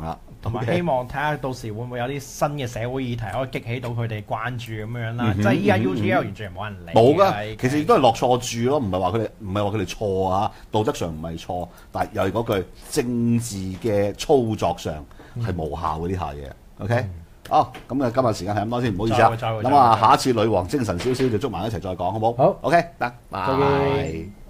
同埋希望睇下到時會唔會有啲新嘅社會議題可以激起到佢哋關注咁樣啦。即係依家 UGL 完全冇人理。 冇㗎，其實亦都係落錯注咯，唔係話佢哋錯啊，道德上唔係錯，但係又係嗰句政治嘅操作上係無效嘅呢下嘢。OK，好，咁啊，今日時間係咁多先，唔好意思啊。咁啊，下一次女王精神少少就捉埋一齊再講，好冇？ 好 OK，得，拜再見。